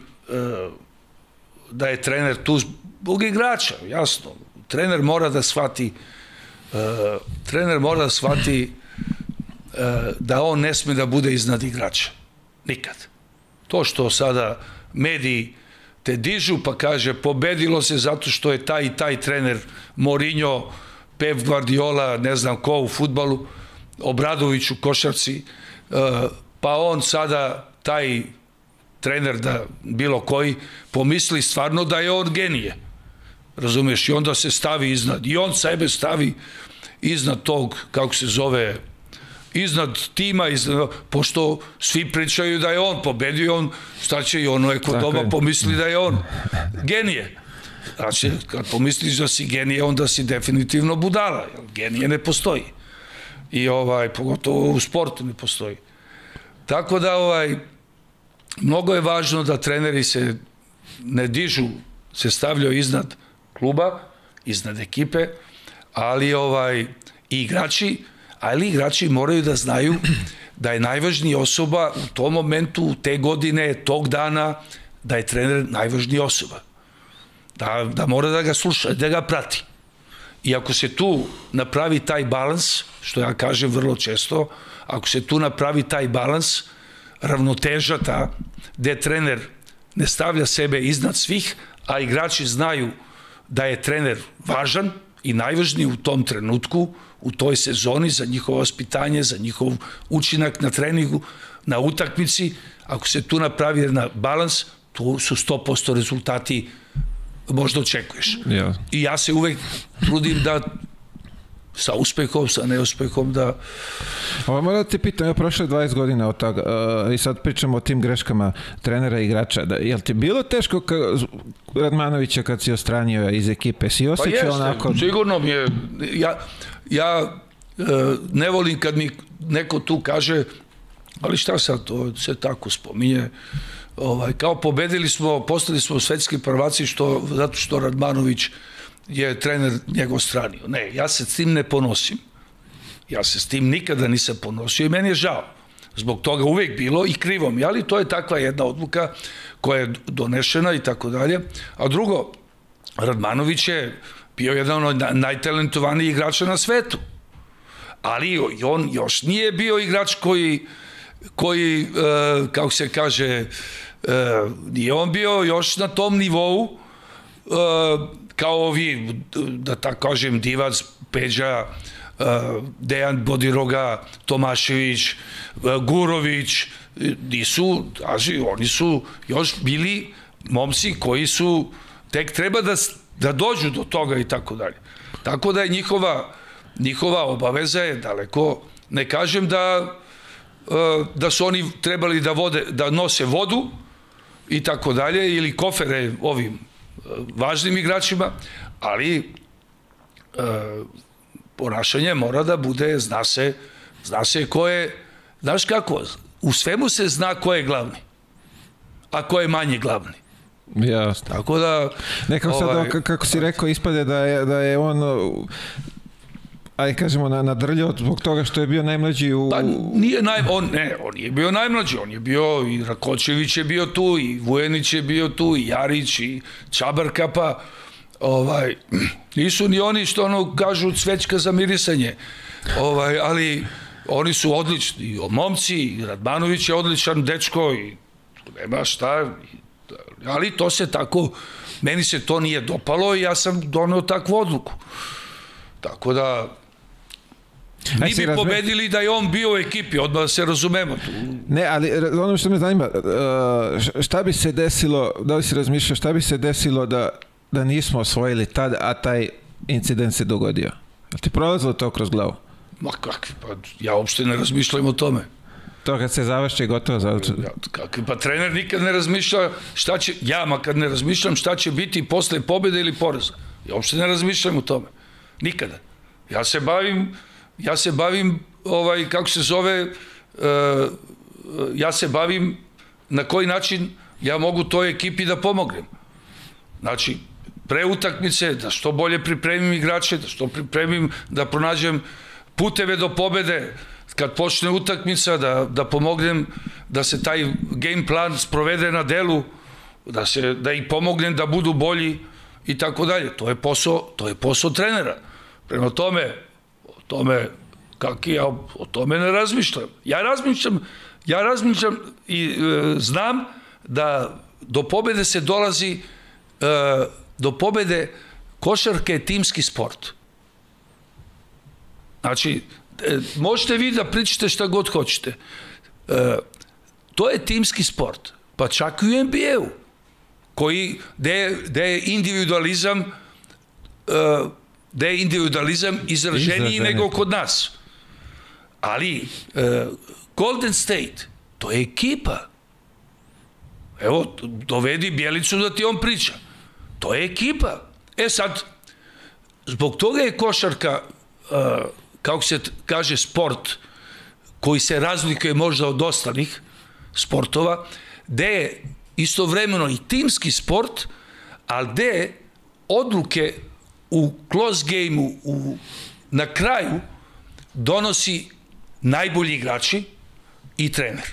da je trener tu zbog igrača, jasno. Trener mora da shvati Uh, trener mora da shvati uh, da on ne sme da bude iznad igrača. Nikad. To što sada mediji te dižu pa kaže pobedilo se zato što je taj i taj trener Mourinho, Pep Guardiola, ne znam ko u fudbalu, Obradović u košarci, uh, pa on sada taj trener da bilo koji pomisli stvarno da je on genije. Razumiješ, i onda se stavi iznad, i on sebe stavi iznad tog, kako se zove, iznad tima, iznad, pošto svi pričaju da je on pobedio, on, šta će i ono eko doma pomisli da je on genije. Znači, kad pomisliš da si genije, onda si definitivno budala, jer genije ne postoji. I ovaj, pogotovo u sportu ne postoji. Tako da, ovaj, mnogo je važno da treneri se ne dižu, se stavljaju iznad kluba, iznad ekipe, ali ovaj, i igrači, ali igrači moraju da znaju da je najvažnija osoba u tom momentu, te godine, tog dana, da je trener najvažnija osoba. Da, da mora da ga sluša, da ga prati. I ako se tu napravi taj balans, što ja kažem vrlo često, ako se tu napravi taj balans, ravnoteža ta, gde trener ne stavlja sebe iznad svih, a igrači znaju da je trener važan i najvažniji u tom trenutku, u toj sezoni, za njihovo vaspitanje, za njihov učinak na treningu, na utakmici. Ako se tu napravi jedan balans, tu su sto posto rezultati možda očekuješ.
Yeah.
I ja se uvek trudim da sa uspehom, sa neuspehom da...
Ovo moram da ti pitam, ja prošle dvadeset godina od toga uh, i sad pričamo o tim greškama trenera i igrača. Da, je li ti bilo teško ka, Radmanovića kad si ostranio iz ekipe? Si osjećao
pa jeste,
onako...
sigurno mi je... Ja, ja uh, ne volim kad mi neko tu kaže, ali šta sad, to se tako spominje, ovaj, kao pobedili smo, postali smo svetski prvaci što, zato što Radmanović je trener njegov stranio. Ne, ja se s tim ne ponosim. Ja se s tim nikada nisam ponosio i meni je žao. Zbog toga uvek bilo i krivo mi, ali to je takva jedna odluka koja je donešena i tako dalje. A drugo, Radmanović je bio jedan od najtalentovanijih igrača na svetu. Ali on još nije bio igrač koji, koji kako se kaže, nije on bio još na tom nivou kao ovi, da tako kažem, Divac, Peđa, Dejan Bodiroga, Tomašević, Gurović, nisu, aži, oni su još bili momci koji su tek treba da, da dođu do toga i tako dalje. Tako da je njihova, njihova obaveza je daleko, ne kažem da, da su oni trebali da, vode, da nose vodu i tako dalje, ili kofere ovim važnim igračima, ali e, ponašanje mora da bude, zna se, zna se ko je, znaš kako, u svemu se zna ko je glavni, a ko je manje glavni.
Jasno.
Tako da...
Nekako sad, ovaj, kako si rekao, ispade da je, da je on... Ajde kažemo na, nadrljao zbog toga što je bio najmlađi u...
Pa nije naj... On, ne, on je bio najmlađi, on je bio, i Rakočević je bio tu, i Vujenić je bio tu, i Jarić, i Čabarka, pa ovaj, nisu ni oni što ono kažu cvećka za mirisanje, ovaj, ali oni su odlični, i momci, i Radmanović je odličan dečko, i nema šta, ali to se tako, meni se to nije dopalo i ja sam doneo takvu odluku. Tako da... Mi bi razme... pobedili da je on bio u ekipi, odmah da se razumemo tu.
Ne, ali ono što me zanima, šta bi se desilo, da li si razmišljao, šta bi se desilo da, da nismo osvojili tad, a taj incident se dogodio? Je ti prolazilo to kroz glavu?
Ma kakvi, pa ja uopšte ne razmišljam o tome.
To kad se završi je gotovo završi.
Ja, kakvi, pa trener nikad ne razmišlja šta će, ja makar ne razmišljam šta će biti posle pobjede ili poraza. Ja uopšte ne razmišljam o tome. Nikada. Ja se bavim, ja se bavim, ovaj, kako se zove, uh, ja se bavim na koji način ja mogu toj ekipi da pomognem. Znači, pre utakmice, da što bolje pripremim igrače, da što pripremim, da pronađem puteve do pobede, kad počne utakmica, da, da pomognem da se taj game plan sprovede na delu, da, se, da ih pomognem da budu bolji i tako dalje. To je posao, to je posao trenera. Prema tome, o tome, kak ja o tome ne razmišljam. Ja razmišljam, ja razmišljam i e, znam da do pobede se dolazi, e, do pobede košarka je timski sport. Znači, e, možete vi da pričate šta god hoćete. E, to je timski sport. Pa čak i u N B A-u, koji, gde je individualizam e, da je individualizam izraženiji nego kod nas. Ali uh, Golden State, to je ekipa. Evo, dovedi Bjelicu da ti on priča. To je ekipa. E sad, zbog toga je košarka, uh, kako se kaže, sport koji se razlikuje možda od ostalih sportova, gde je istovremeno i timski sport, ali gde odluke u close game-u, u, na kraju, donosi najbolji igrači i trener.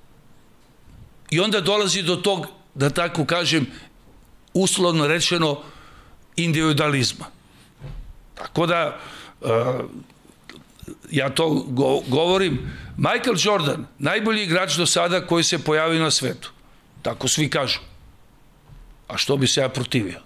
I onda dolazi do tog, da tako kažem, uslovno rečeno, individualizma. Tako da, uh, ja to go, govorim, Michael Jordan, najbolji igrač do sada koji se pojavio na svetu. Tako svi kažu. A što bi se ja protivio?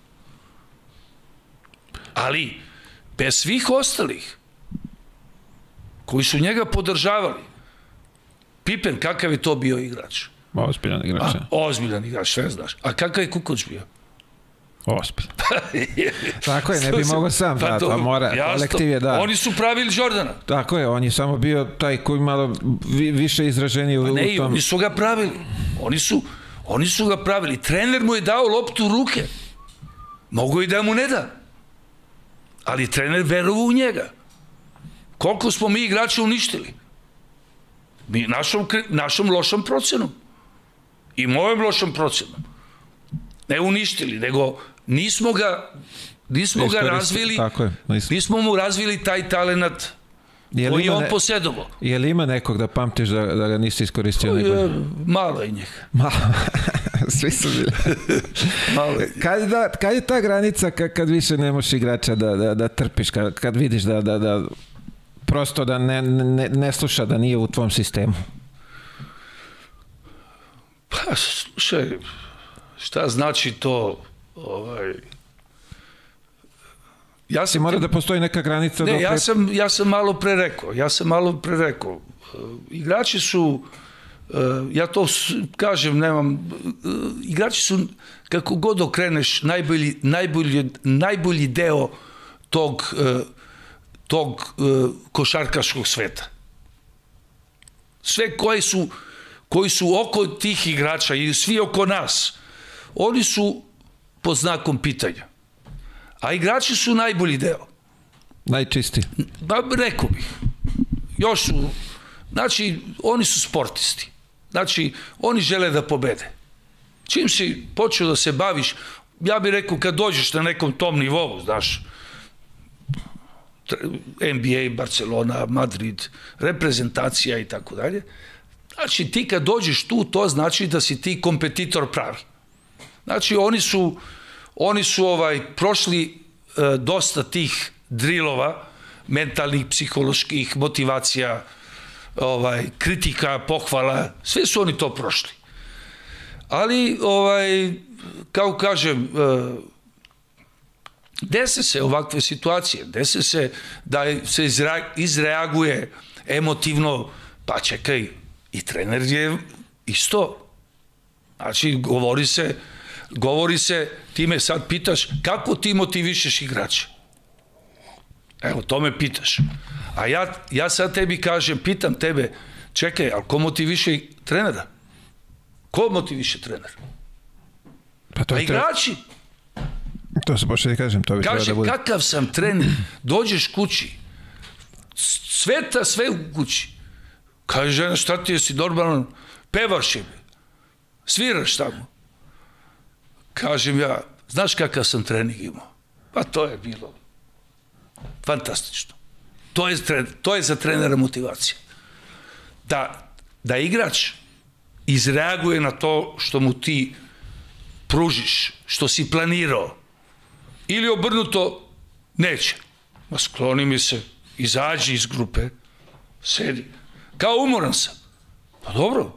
Ali, bez svih ostalih koji su njega podržavali, Pippen, kakav je to bio igrač?
Ozbiljan igrač.
A, ozbiljan igrač, sve znaš. A kakav je Kukoč bio?
Ozbiljno. Tako je, ne bi mogao sam, da, to mora, kolektiv je, da.
Oni su pravili Jordana.
Tako je, on je samo bio taj koji malo vi, više izraženiji u,
ne,
u tom...
oni su ga pravili. Oni su, oni su ga pravili. Trener mu je dao loptu u ruke. Mogu i da mu ne da. Ali trener verovao u njega. Koliko smo mi igrača uništili? Mi našom, našom lošom procenom. I mojom lošom procenom. Ne uništili, nego nismo ga nismo ga razvili,
tako je, nismo.
nismo mu razvili taj talenat koji je on ne, posjedovao.
Je li ima nekog da pamtiš da, da ga nisi iskoristio?
Je, malo je njih.
Malo. Svi su bili.
Malo je.
Kad, da, kad je ta granica kad, kad više ne možeš igrača da, da, da trpiš, kad, kad vidiš da, da, da prosto da ne, ne, ne sluša, da nije u tvom sistemu?
Pa, slušaj, šta znači to, ovaj...
Ja sam mora te... da postoji neka granica.
Ne,
dok
ja sam, ja sam malo pre rekao, ja sam malo pre rekao. Uh, igrači su, uh, ja to kažem, nemam, uh, igrači su, kako god okreneš, najbolji, najbolji, najbolji deo tog, uh, tog uh, košarkaškog sveta. Sve koji su, koji su oko tih igrača i svi oko nas, oni su pod znakom pitanja. A igrači su najbolji deo.
Najčistiji.
Ba, rekao bih. Još su, znači, oni su sportisti. Znači, oni žele da pobede. Čim si počeo da se baviš, ja bih rekao, kad dođeš na nekom tom nivou, znaš, N B A, Barcelona, Madrid, reprezentacija i tako dalje, znači, ti kad dođeš tu, to znači da si ti kompetitor pravi. Znači, oni su Oni su ovaj prošli e, dosta tih drilova, mentalnih, psiholoških, motivacija, ovaj, kritika, pohvala, sve su oni to prošli. Ali, ovaj, kao kažem, e, dese se ovakve situacije, dese se da se izra, izreaguje emotivno, pa čekaj, i trener je isto. Znači, govori se, govori se, ti me sad pitaš, kako ti motivišeš igrača? Evo, to me pitaš. A ja, ja sad tebi kažem, pitam tebe, čekaj, ali ko motiviše trenera? Ko motiviše trenera?
Pa, to
pa igrači.
To se počne da kažem, to bi
Kaže,
da bude.
kakav sam trener, dođeš kući, sveta sve u kući. Kaže, žena, šta ti jesi normalno? Pevaš je, sviraš tamo. Kažem ja, znaš kakav sam trening imao? Pa to je bilo fantastično. To je, to je za trenera motivacija. Da, da igrač izreaguje na to što mu ti pružiš, što si planirao, ili obrnuto, neće. Ma skloni mi se, izađi iz grupe, sedi. Kao umoran sam. Pa dobro.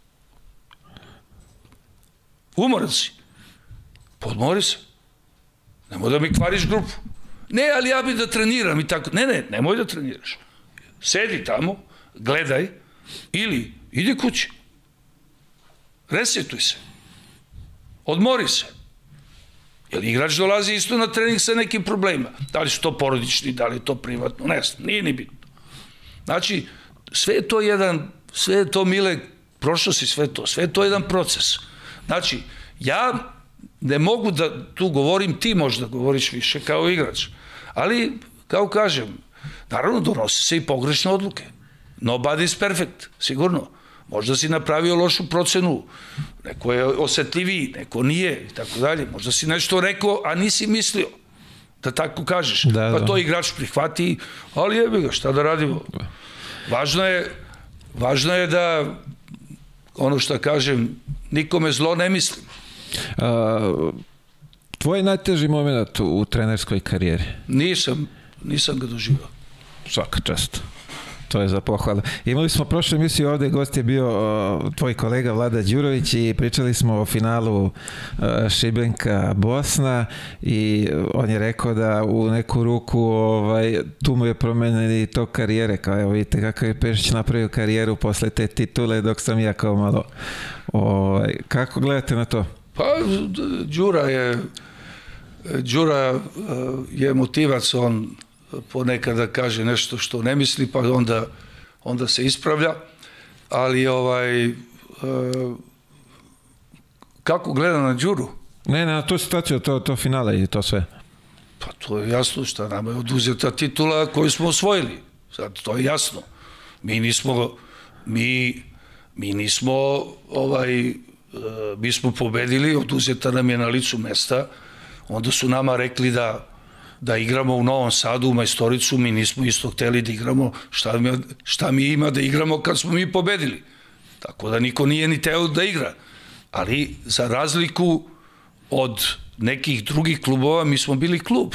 Umoran si. Podmori se. Nemoj da mi kvariš grupu. Ne, ali ja bih da treniram i tako. Ne, ne, nemoj da treniraš. Sedi tamo, gledaj, ili idi kući. Resetuj se. Odmori se. Jer igrač dolazi isto na trening sa nekim problemima. Da li su to porodični, da li je to privatno, ne znam, nije ni bitno. Znači, sve je to jedan, sve je to, Mile, prošlo si sve to, sve je to jedan proces. Znači, ja ne mogu da tu govorim, ti možda govoriš više kao igrač, ali, kao kažem, naravno donosi se i pogrešne odluke. Nobody is perfect, sigurno. Možda si napravio lošu procenu, neko je osetljiviji, neko nije, i tako dalje. Možda si nešto rekao, a nisi mislio, da tako kažeš.
Da,
pa
da.
to igrač prihvati, ali jebi ga, šta da radimo? Važno je, važno je da, ono što kažem, nikome zlo ne mislim.
A, tvoj najteži moment u, u trenerskoj karijeri?
Nisam, nisam ga doživao.
Svaka čast. To je za pohvalu. Imali smo prošle emisije ovde, gost je bio uh, tvoj kolega Vlada Đurović i pričali smo o finalu uh, Šibenka Bosna i on je rekao da u neku ruku ovaj, tu mu je promenili to karijere, kao evo vidite kako je Pešić napravio karijeru posle te titule dok sam ja kao malo ovaj, kako gledate na to?
Pa Đura je Đura je motivac, on ponekada kaže nešto što ne misli, pa onda, onda se ispravlja, ali ovaj, kako gleda na Đuru?
Ne, ne, na tu situaciju, to, to finale i to sve.
Pa to je jasno, šta nama je oduzeta titula koju smo osvojili. Sad, to je jasno. Mi nismo, mi, mi nismo, ovaj, mi smo pobedili, oduzeta nam je na licu mesta, onda su nama rekli da, da igramo u Novom Sadu, u Majstoricu, mi nismo isto hteli da igramo, šta mi, šta mi ima da igramo kad smo mi pobedili. Tako da niko nije ni teo da igra. Ali za razliku od nekih drugih klubova, mi smo bili klub.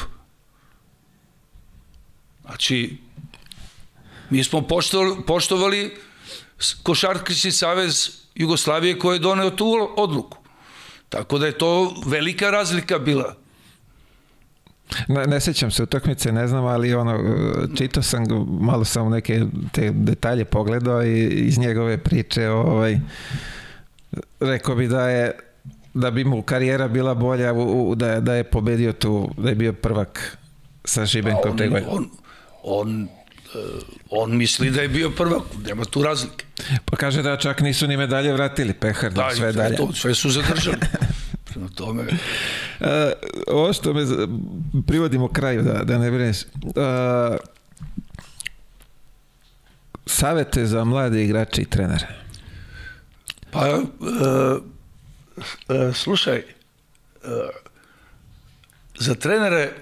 Znači, mi smo poštovali, poštovali Košarkaški savez Jugoslavije koji je doneo tu odluku. Tako da je to velika razlika bila.
Ne, ne sjećam se utakmice, ne znam, ali ono, čitao sam, malo sam neke te detalje pogledao i iz njegove priče, ovaj, rekao bi da je da bi mu karijera bila bolja, u, da, je, da je pobedio tu, da je bio prvak sa Šibenkom te godine.
On, on, on misli da je bio prvak, nema tu razlike.
Pa kaže da čak nisu ni medalje vratili, pehar, da, sve dalje.
To, sve su zadržali. Prema tome...
Uh, ovo što me privodimo kraju, da, da ne brineš. Uh, savete za mlade igrače i trenere.
Pa, uh, uh, slušaj, uh, za trenere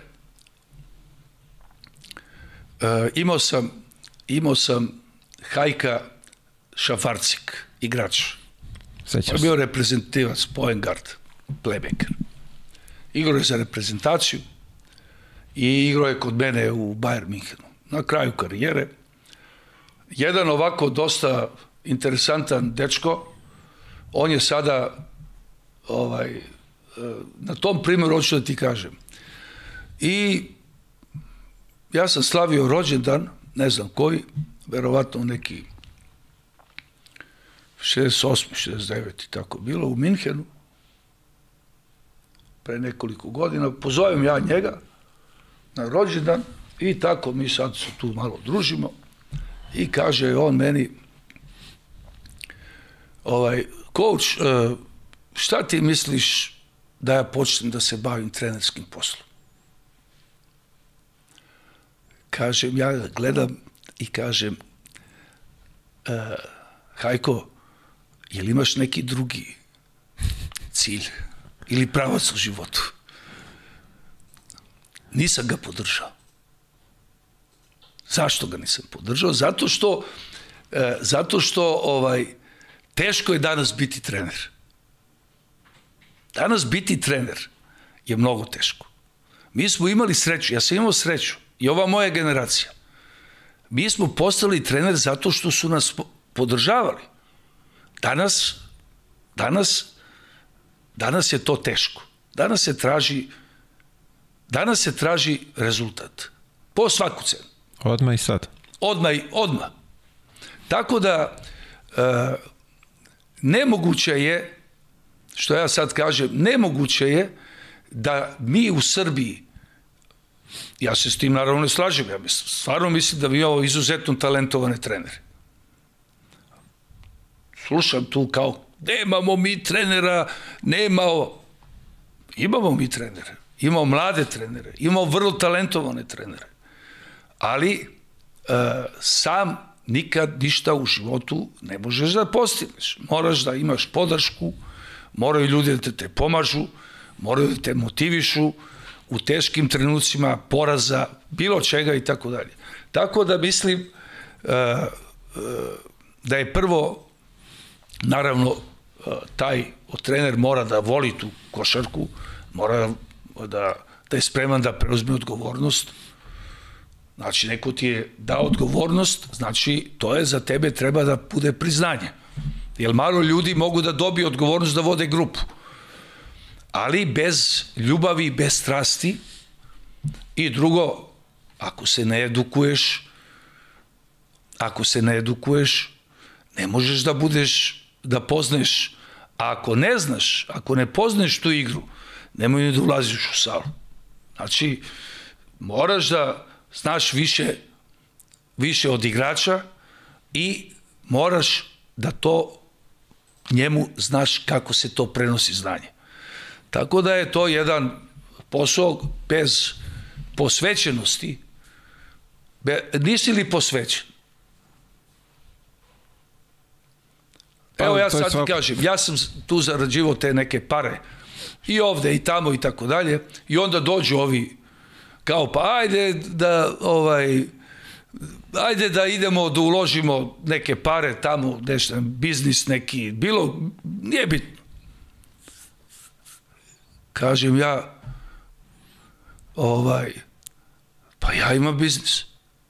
uh, imao sam, imao sam Hajka Šafarcik, igrač.
Sećam
je bio reprezentativac, point guard, playmaker. Igrao je za reprezentaciju i igrao je kod mene u Bayern Münchenu. Na kraju karijere. Jedan ovako dosta interesantan dečko, on je sada ovaj, na tom primjeru hoću da ti kažem. I ja sam slavio rođendan, ne znam koji, verovatno neki šezdeset osmi, šezdeset deveti tako bilo u Minhenu, pre nekoliko godina, pozovem ja njega na rođendan i tako mi sad se tu malo družimo i kaže on meni, ovaj, coach, šta ti misliš da ja počnem da se bavim trenerskim poslom? Kažem, ja gledam i kažem, Hajko, jel imaš neki drugi cilj ili pravac u životu? Nisam ga podržao. Zašto ga nisam podržao? Zato što, e, zato što ovaj, teško je danas biti trener. Danas biti trener je mnogo teško. Mi smo imali sreću, ja sam imao sreću i ova moja generacija. Mi smo postali trener zato što su nas podržavali. Danas, danas, danas je to teško. Danas se traži, danas se traži rezultat. Po svaku cenu.
Odmah i sad.
Odmah i odmah. Tako da, e, nemoguće je, što ja sad kažem, nemoguće je da mi u Srbiji, ja se s tim naravno ne slažem, ja stvarno mislim da mi imamo izuzetno talentovane trenere. Slušam tu kao, nemamo mi trenera, nemamo, imamo mi trenere, imamo mlade trenere, imamo vrlo talentovane trenere, ali e, sam nikad ništa u životu ne možeš da postigneš. Moraš da imaš podršku, moraju ljudi da te pomažu, moraju da te motivišu u teškim trenucima poraza, bilo čega i tako dalje. Tako da mislim e, e, da je prvo, naravno, taj trener mora da voli tu košarku, mora da, da je spreman da preuzme odgovornost. Znači, neko ti je dao odgovornost, znači, to je za tebe treba da bude priznanje. Jer malo ljudi mogu da dobiju odgovornost da vode grupu. Ali bez ljubavi, bez strasti i drugo, ako se ne edukuješ, ako se ne edukuješ, ne možeš da budeš, da poznaješ, a ako ne znaš, ako ne poznaješ tu igru, nemoj ni da ulaziš u salu. Znači, moraš da znaš više, više od igrača i moraš da to njemu znaš kako se to prenosi znanje. Tako da je to jedan posao bez posvećenosti. Be, nisi li posvećen? Evo ja sad ti kažem, ja sam tu zarađivao te neke pare i ovde i tamo i tako dalje i onda dođu ovi kao pa ajde da ovaj ajde da idemo da uložimo neke pare tamo, nešto, biznis neki, bilo, nije bitno. Kažem ja, ovaj, pa ja imam biznis.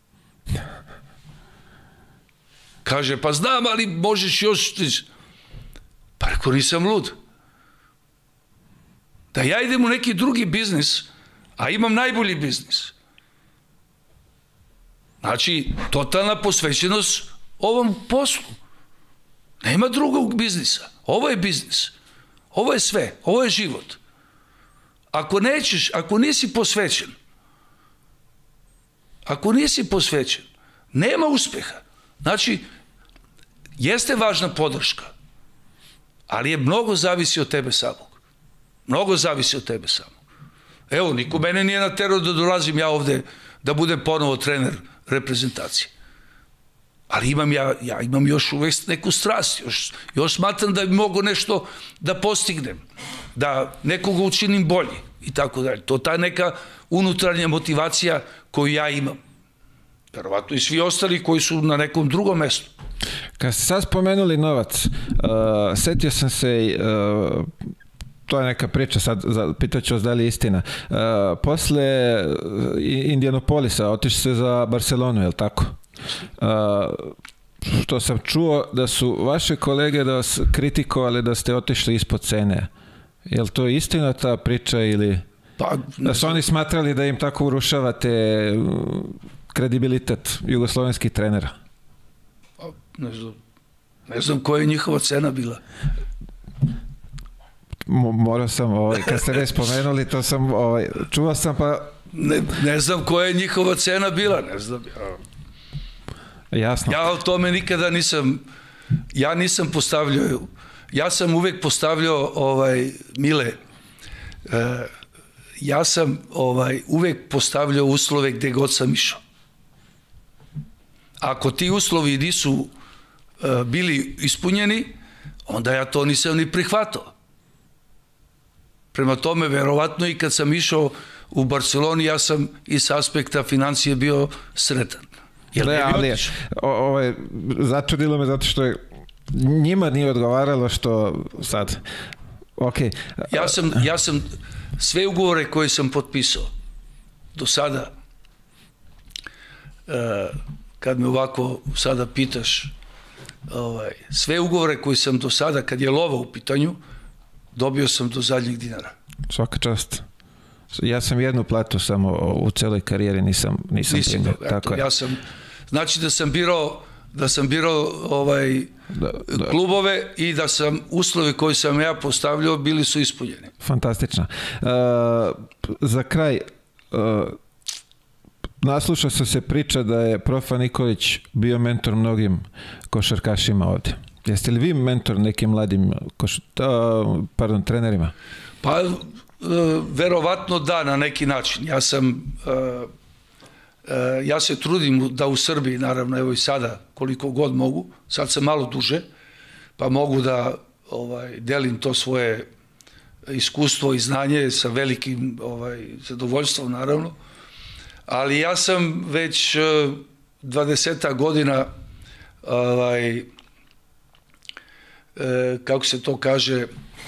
Kaže, pa znam, ali možeš još... Pa rekao, nisam lud. Da ja idem u neki drugi biznis, a imam najbolji biznis. Znači, totalna posvećenost ovom poslu. Nema drugog biznisa. Ovo je biznis. Ovo je sve. Ovo je život. Ako nećeš, ako nisi posvećen, ako nisi posvećen, nema uspeha. Znači, jeste važna podrška, ali je mnogo zavisi od tebe samog. Mnogo zavisi od tebe samog. Evo, niko mene nije naterao da dolazim ja ovde da budem ponovo trener reprezentacije. Ali imam ja, ja imam još uvek neku strast, još, još smatram da bi mogo nešto da postignem, da nekoga učinim bolji i tako dalje. To ta neka unutrašnja motivacija koju ja imam. Verovatno i svi ostali koji su na nekom drugom mestu.
Kad ste sad spomenuli novac, uh, setio sam se, uh, to je neka priča, sad pitaću vas da li je istina. Uh, posle Indianapolisa otišli ste za Barcelonu, je li tako? Uh, što sam čuo da su vaše kolege da vas kritikovali da ste otišli ispod cene. Je li to istina ta priča ili
pa,
da su oni smatrali da im tako urušavate kredibilitet jugoslovenskih trenera?
Pa, ne znam. Ne znam koja je njihova cena bila.
Morao sam, ovaj, kad ste već spomenuli, to sam, ovaj, čuo sam pa...
Ne, ne znam koja je njihova cena bila, ne znam. Ja,
Jasno.
Ja o tome nikada nisam, ja nisam postavljao, ja sam uvek postavljao, ovaj, Mile, eh, ja sam ovaj, uvek postavljao uslove gde god sam išao. Ako ti uslovi nisu eh, bili ispunjeni, onda ja to nisam ni prihvatao. Prema tome, verovatno i kad sam išao u Barceloni, ja sam i s aspekta financije bio sretan. Jel
ne, ali ovo je začudilo me zato što je njima nije odgovaralo što sad, ok.
Ja sam, ja sam sve ugovore koje sam potpisao do sada, kad me ovako sada pitaš, ovaj, sve ugovore koje sam do sada, kad je lova u pitanju, dobio sam do zadnjeg dinara.
Svaka čast. Ja sam jednu platu samo u celoj karijeri nisam nisam primio. Tako je.
Ja sam, znači da sam birao da sam birao ovaj da, da. klubove i da sam uslovi koje sam ja postavljao bili su ispunjeni.
Fantastično. Uh, za kraj uh, naslušao sam se priča da je profa Nikolić bio mentor mnogim košarkašima ovde. Jeste li vi mentor nekim mladim koš... uh, pardon, trenerima?
Pa verovatno da, na neki način. Ja sam, ja se trudim da u Srbiji, naravno, evo i sada, koliko god mogu, sad sam malo duže, pa mogu da ovaj, delim to svoje iskustvo i znanje sa velikim ovaj, zadovoljstvom, naravno, ali ja sam već dvadeset godina ovaj, kako se to kaže,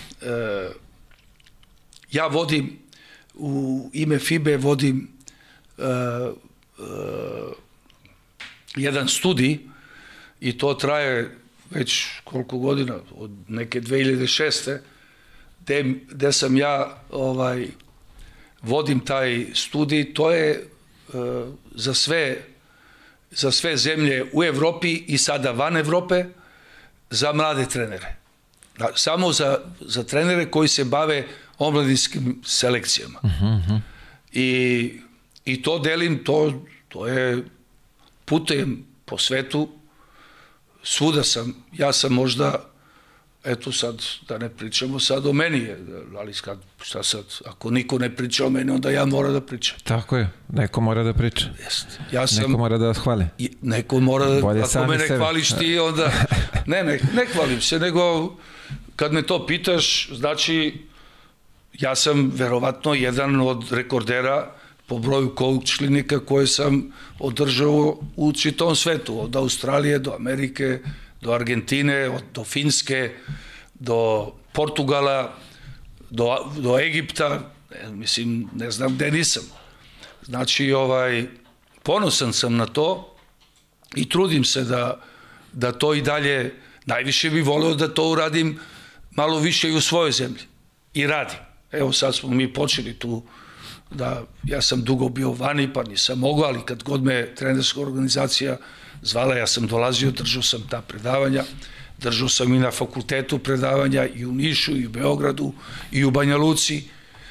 ja vodim u ime F I B E vodim uh, uh, jedan studij i to traje već koliko godina, od neke dve hiljade šeste. gde, gde sam ja ovaj, vodim taj studij. To je uh, za sve za sve zemlje u Evropi i sada van Evrope za mlade trenere. Samo za, za trenere koji se bave omladinskim selekcijama. Uh-huh. I, i to delim, to, to je putujem po svetu, svuda sam, ja sam možda, eto sad, da ne pričamo sad o meni, ali kad, šta sad, ako niko ne priča o meni, onda ja moram da pričam.
Tako je, neko mora da priča.
Jest. Ja sam,
neko mora da vas hvali.
Neko mora da,
bolje
ako me ne
sebe.
Hvališ ti, onda, ne, ne, ne hvalim se, nego kad me to pitaš, znači, ja sam verovatno jedan od rekordera po broju coach klinika koje sam održao u čitavom svetu, od Australije do Amerike, do Argentine, od, do Finske, do Portugala, do, do Egipta, ne, mislim, ne znam gde nisam. Znači, ovaj, ponosan sam na to i trudim se da, da to i dalje, najviše bih voleo da to uradim malo više i u svojoj zemlji. I radim. Evo sad smo mi počeli tu, da ja sam dugo bio vani, pa nisam mogao, ali kad god me trenerska organizacija zvala, ja sam dolazio, držao sam ta predavanja, držao sam i na fakultetu predavanja, i u Nišu, i u Beogradu, i u Banja Luci.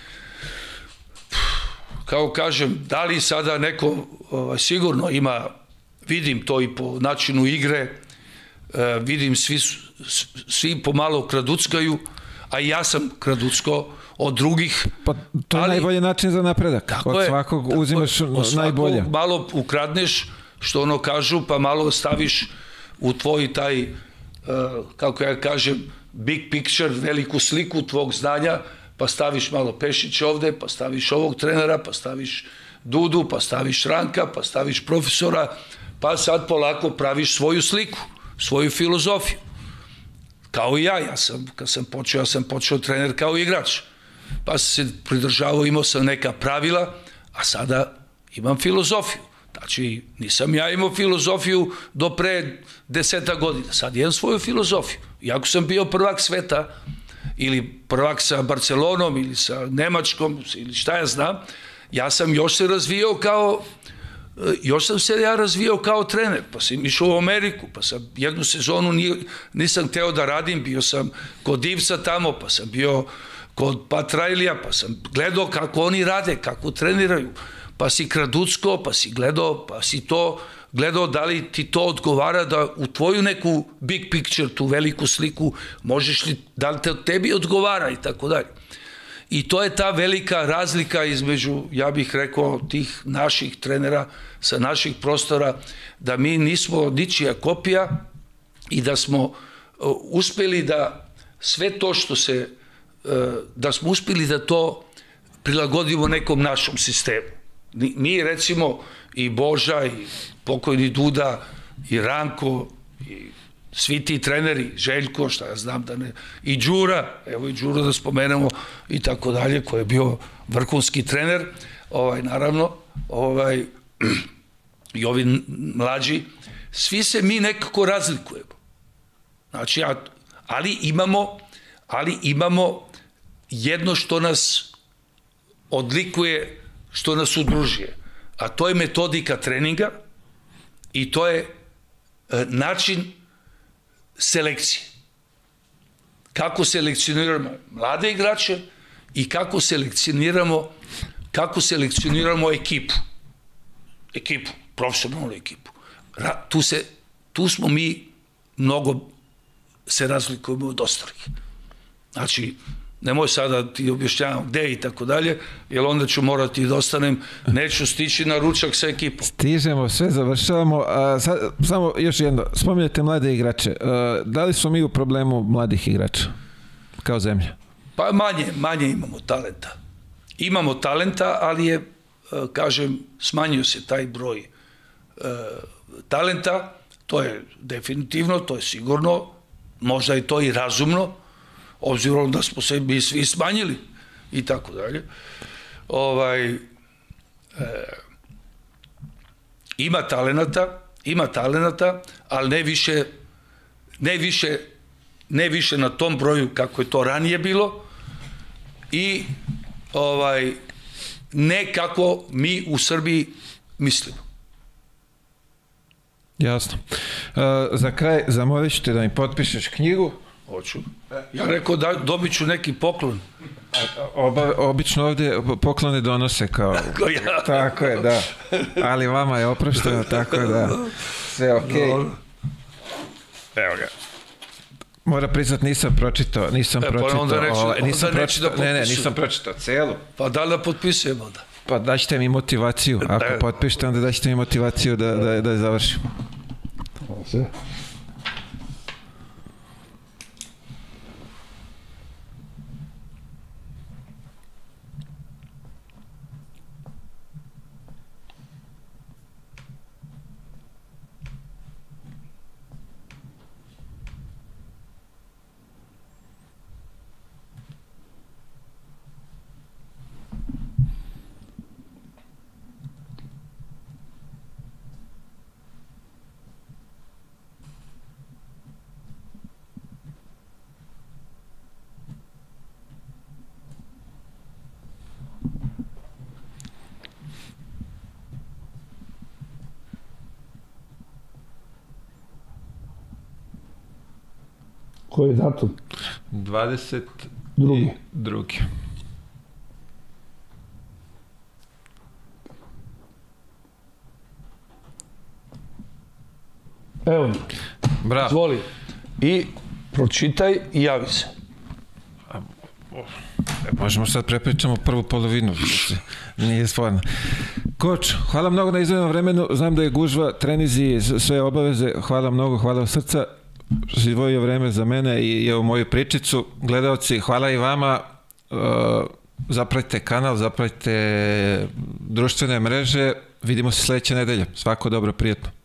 Kao kažem, da li sada neko ovaj, sigurno ima, vidim to i po načinu igre, eh, vidim svi, svi pomalo kraduckaju, a i ja sam kraducko od drugih.
Pa to je ali, najbolji način za napredak. Od svakog je, uzimaš od najbolje.
Malo ukradneš, što ono kažu, pa malo staviš u tvoj taj, uh, kako ja kažem, big picture, veliku sliku tvog znanja, pa staviš malo Pešića ovde, pa staviš ovog trenera, pa staviš Dudu, pa staviš Ranka, pa staviš profesora, pa sad polako praviš svoju sliku, svoju filozofiju. Kao i ja, ja sam, kad sam počeo, ja sam počeo trener kao igrač. Pa sam se pridržavao, imao sam neka pravila, a sada imam filozofiju. Znači, nisam ja imao filozofiju do pre deseta godina. Sad imam svoju filozofiju. Iako sam bio prvak sveta, ili prvak sa Barcelonom, ili sa Nemačkom, ili šta ja znam, ja sam još se razvijao kao, još sam se ja razvijao kao trener, pa sam išao u Ameriku, pa sam jednu sezonu nisam hteo da radim, bio sam kod Divca tamo, pa sam bio kod Patrajlija, pa sam gledao kako oni rade, kako treniraju, pa si kraducko, pa si gledao, pa si to gledao da li ti to odgovara da u tvoju neku big picture, tu veliku sliku, možeš li, da li te tebi odgovara i tako dalje. I to je ta velika razlika između, ja bih rekao, tih naših trenera sa naših prostora, da mi nismo ničija kopija i da smo uspeli da sve to što se, da smo uspeli da to prilagodimo nekom našom sistemu. Mi recimo i Boža i pokojni Duda i Ranko i svi ti treneri, Željko, šta ja znam da ne, i Đura, evo i Đura da spomenemo i tako dalje, koji je bio vrhunski trener, ovaj, naravno, ovaj, i ovi mlađi, svi se mi nekako razlikujemo. Znači, ali imamo, ali imamo jedno što nas odlikuje, što nas udružuje, a to je metodika treninga i to je način selekcije. Kako selekcioniramo mlade igrače i kako selekcioniramo kako selekcioniramo ekipu. Ekipu, profesionalnu ekipu. Tu, se, tu smo mi mnogo se razlikujemo od ostalih. Znači, nemoj sada ti objašnjavam gde i tako dalje, jer onda ću morati da ostanem, neću stići na ručak sa ekipom.
Stižemo, sve završavamo. A, sad, samo još jedno, spominjate mlade igrače. A, da li smo mi u problemu mladih igrača kao zemlja?
Pa manje, manje imamo talenta. Imamo talenta, ali je, kažem, smanjio se taj broj e, talenta, to je definitivno, to je sigurno, možda je to i razumno, obzirom da smo se mi svi smanjili i tako dalje. Ovaj, e, ima talenata, ima talenata, ali ne više, ne više, ne više na tom broju kako je to ranije bilo i ovaj, ne kako mi u Srbiji mislimo.
Jasno. Uh, za kraj, zamolit ću te da mi potpišeš knjigu.
Hoću. Ja rekao da dobit ću neki poklon.
Oba, obično ovdje poklone donose kao...
Tako ja.
Tako je, da. Ali vama je oprošteno, tako da. Sve okej. Okay. Evo ga. Mora priznat, nisam pročitao, nisam
e, pa
pročitao,
onda neću,
ovaj, nisam
onda
pročitao,
da
ne, ne, nisam pročitao celu.
Pa da li da potpisujem onda?
Pa daćete mi motivaciju, ako e. potpišete, onda daćete mi motivaciju da, da, da je završim.
Sve. Koji je datum?
dvadeset drugi.
Evo.
Bravo.
Zvoli. I pročitaj i javi se.
Možemo sad prepričamo prvu polovinu. Nije stvarno. Koč, hvala mnogo na izdvojenom vremenu. Znam da je gužva, trenizi, sve obaveze. Hvala mnogo, hvala od srca. Što si izdvojio vreme za mene i evo moju pričicu. Gledalci, hvala i vama. Zapratite kanal, zapratite društvene mreže. Vidimo se sledeće nedelje. Svako dobro, prijetno.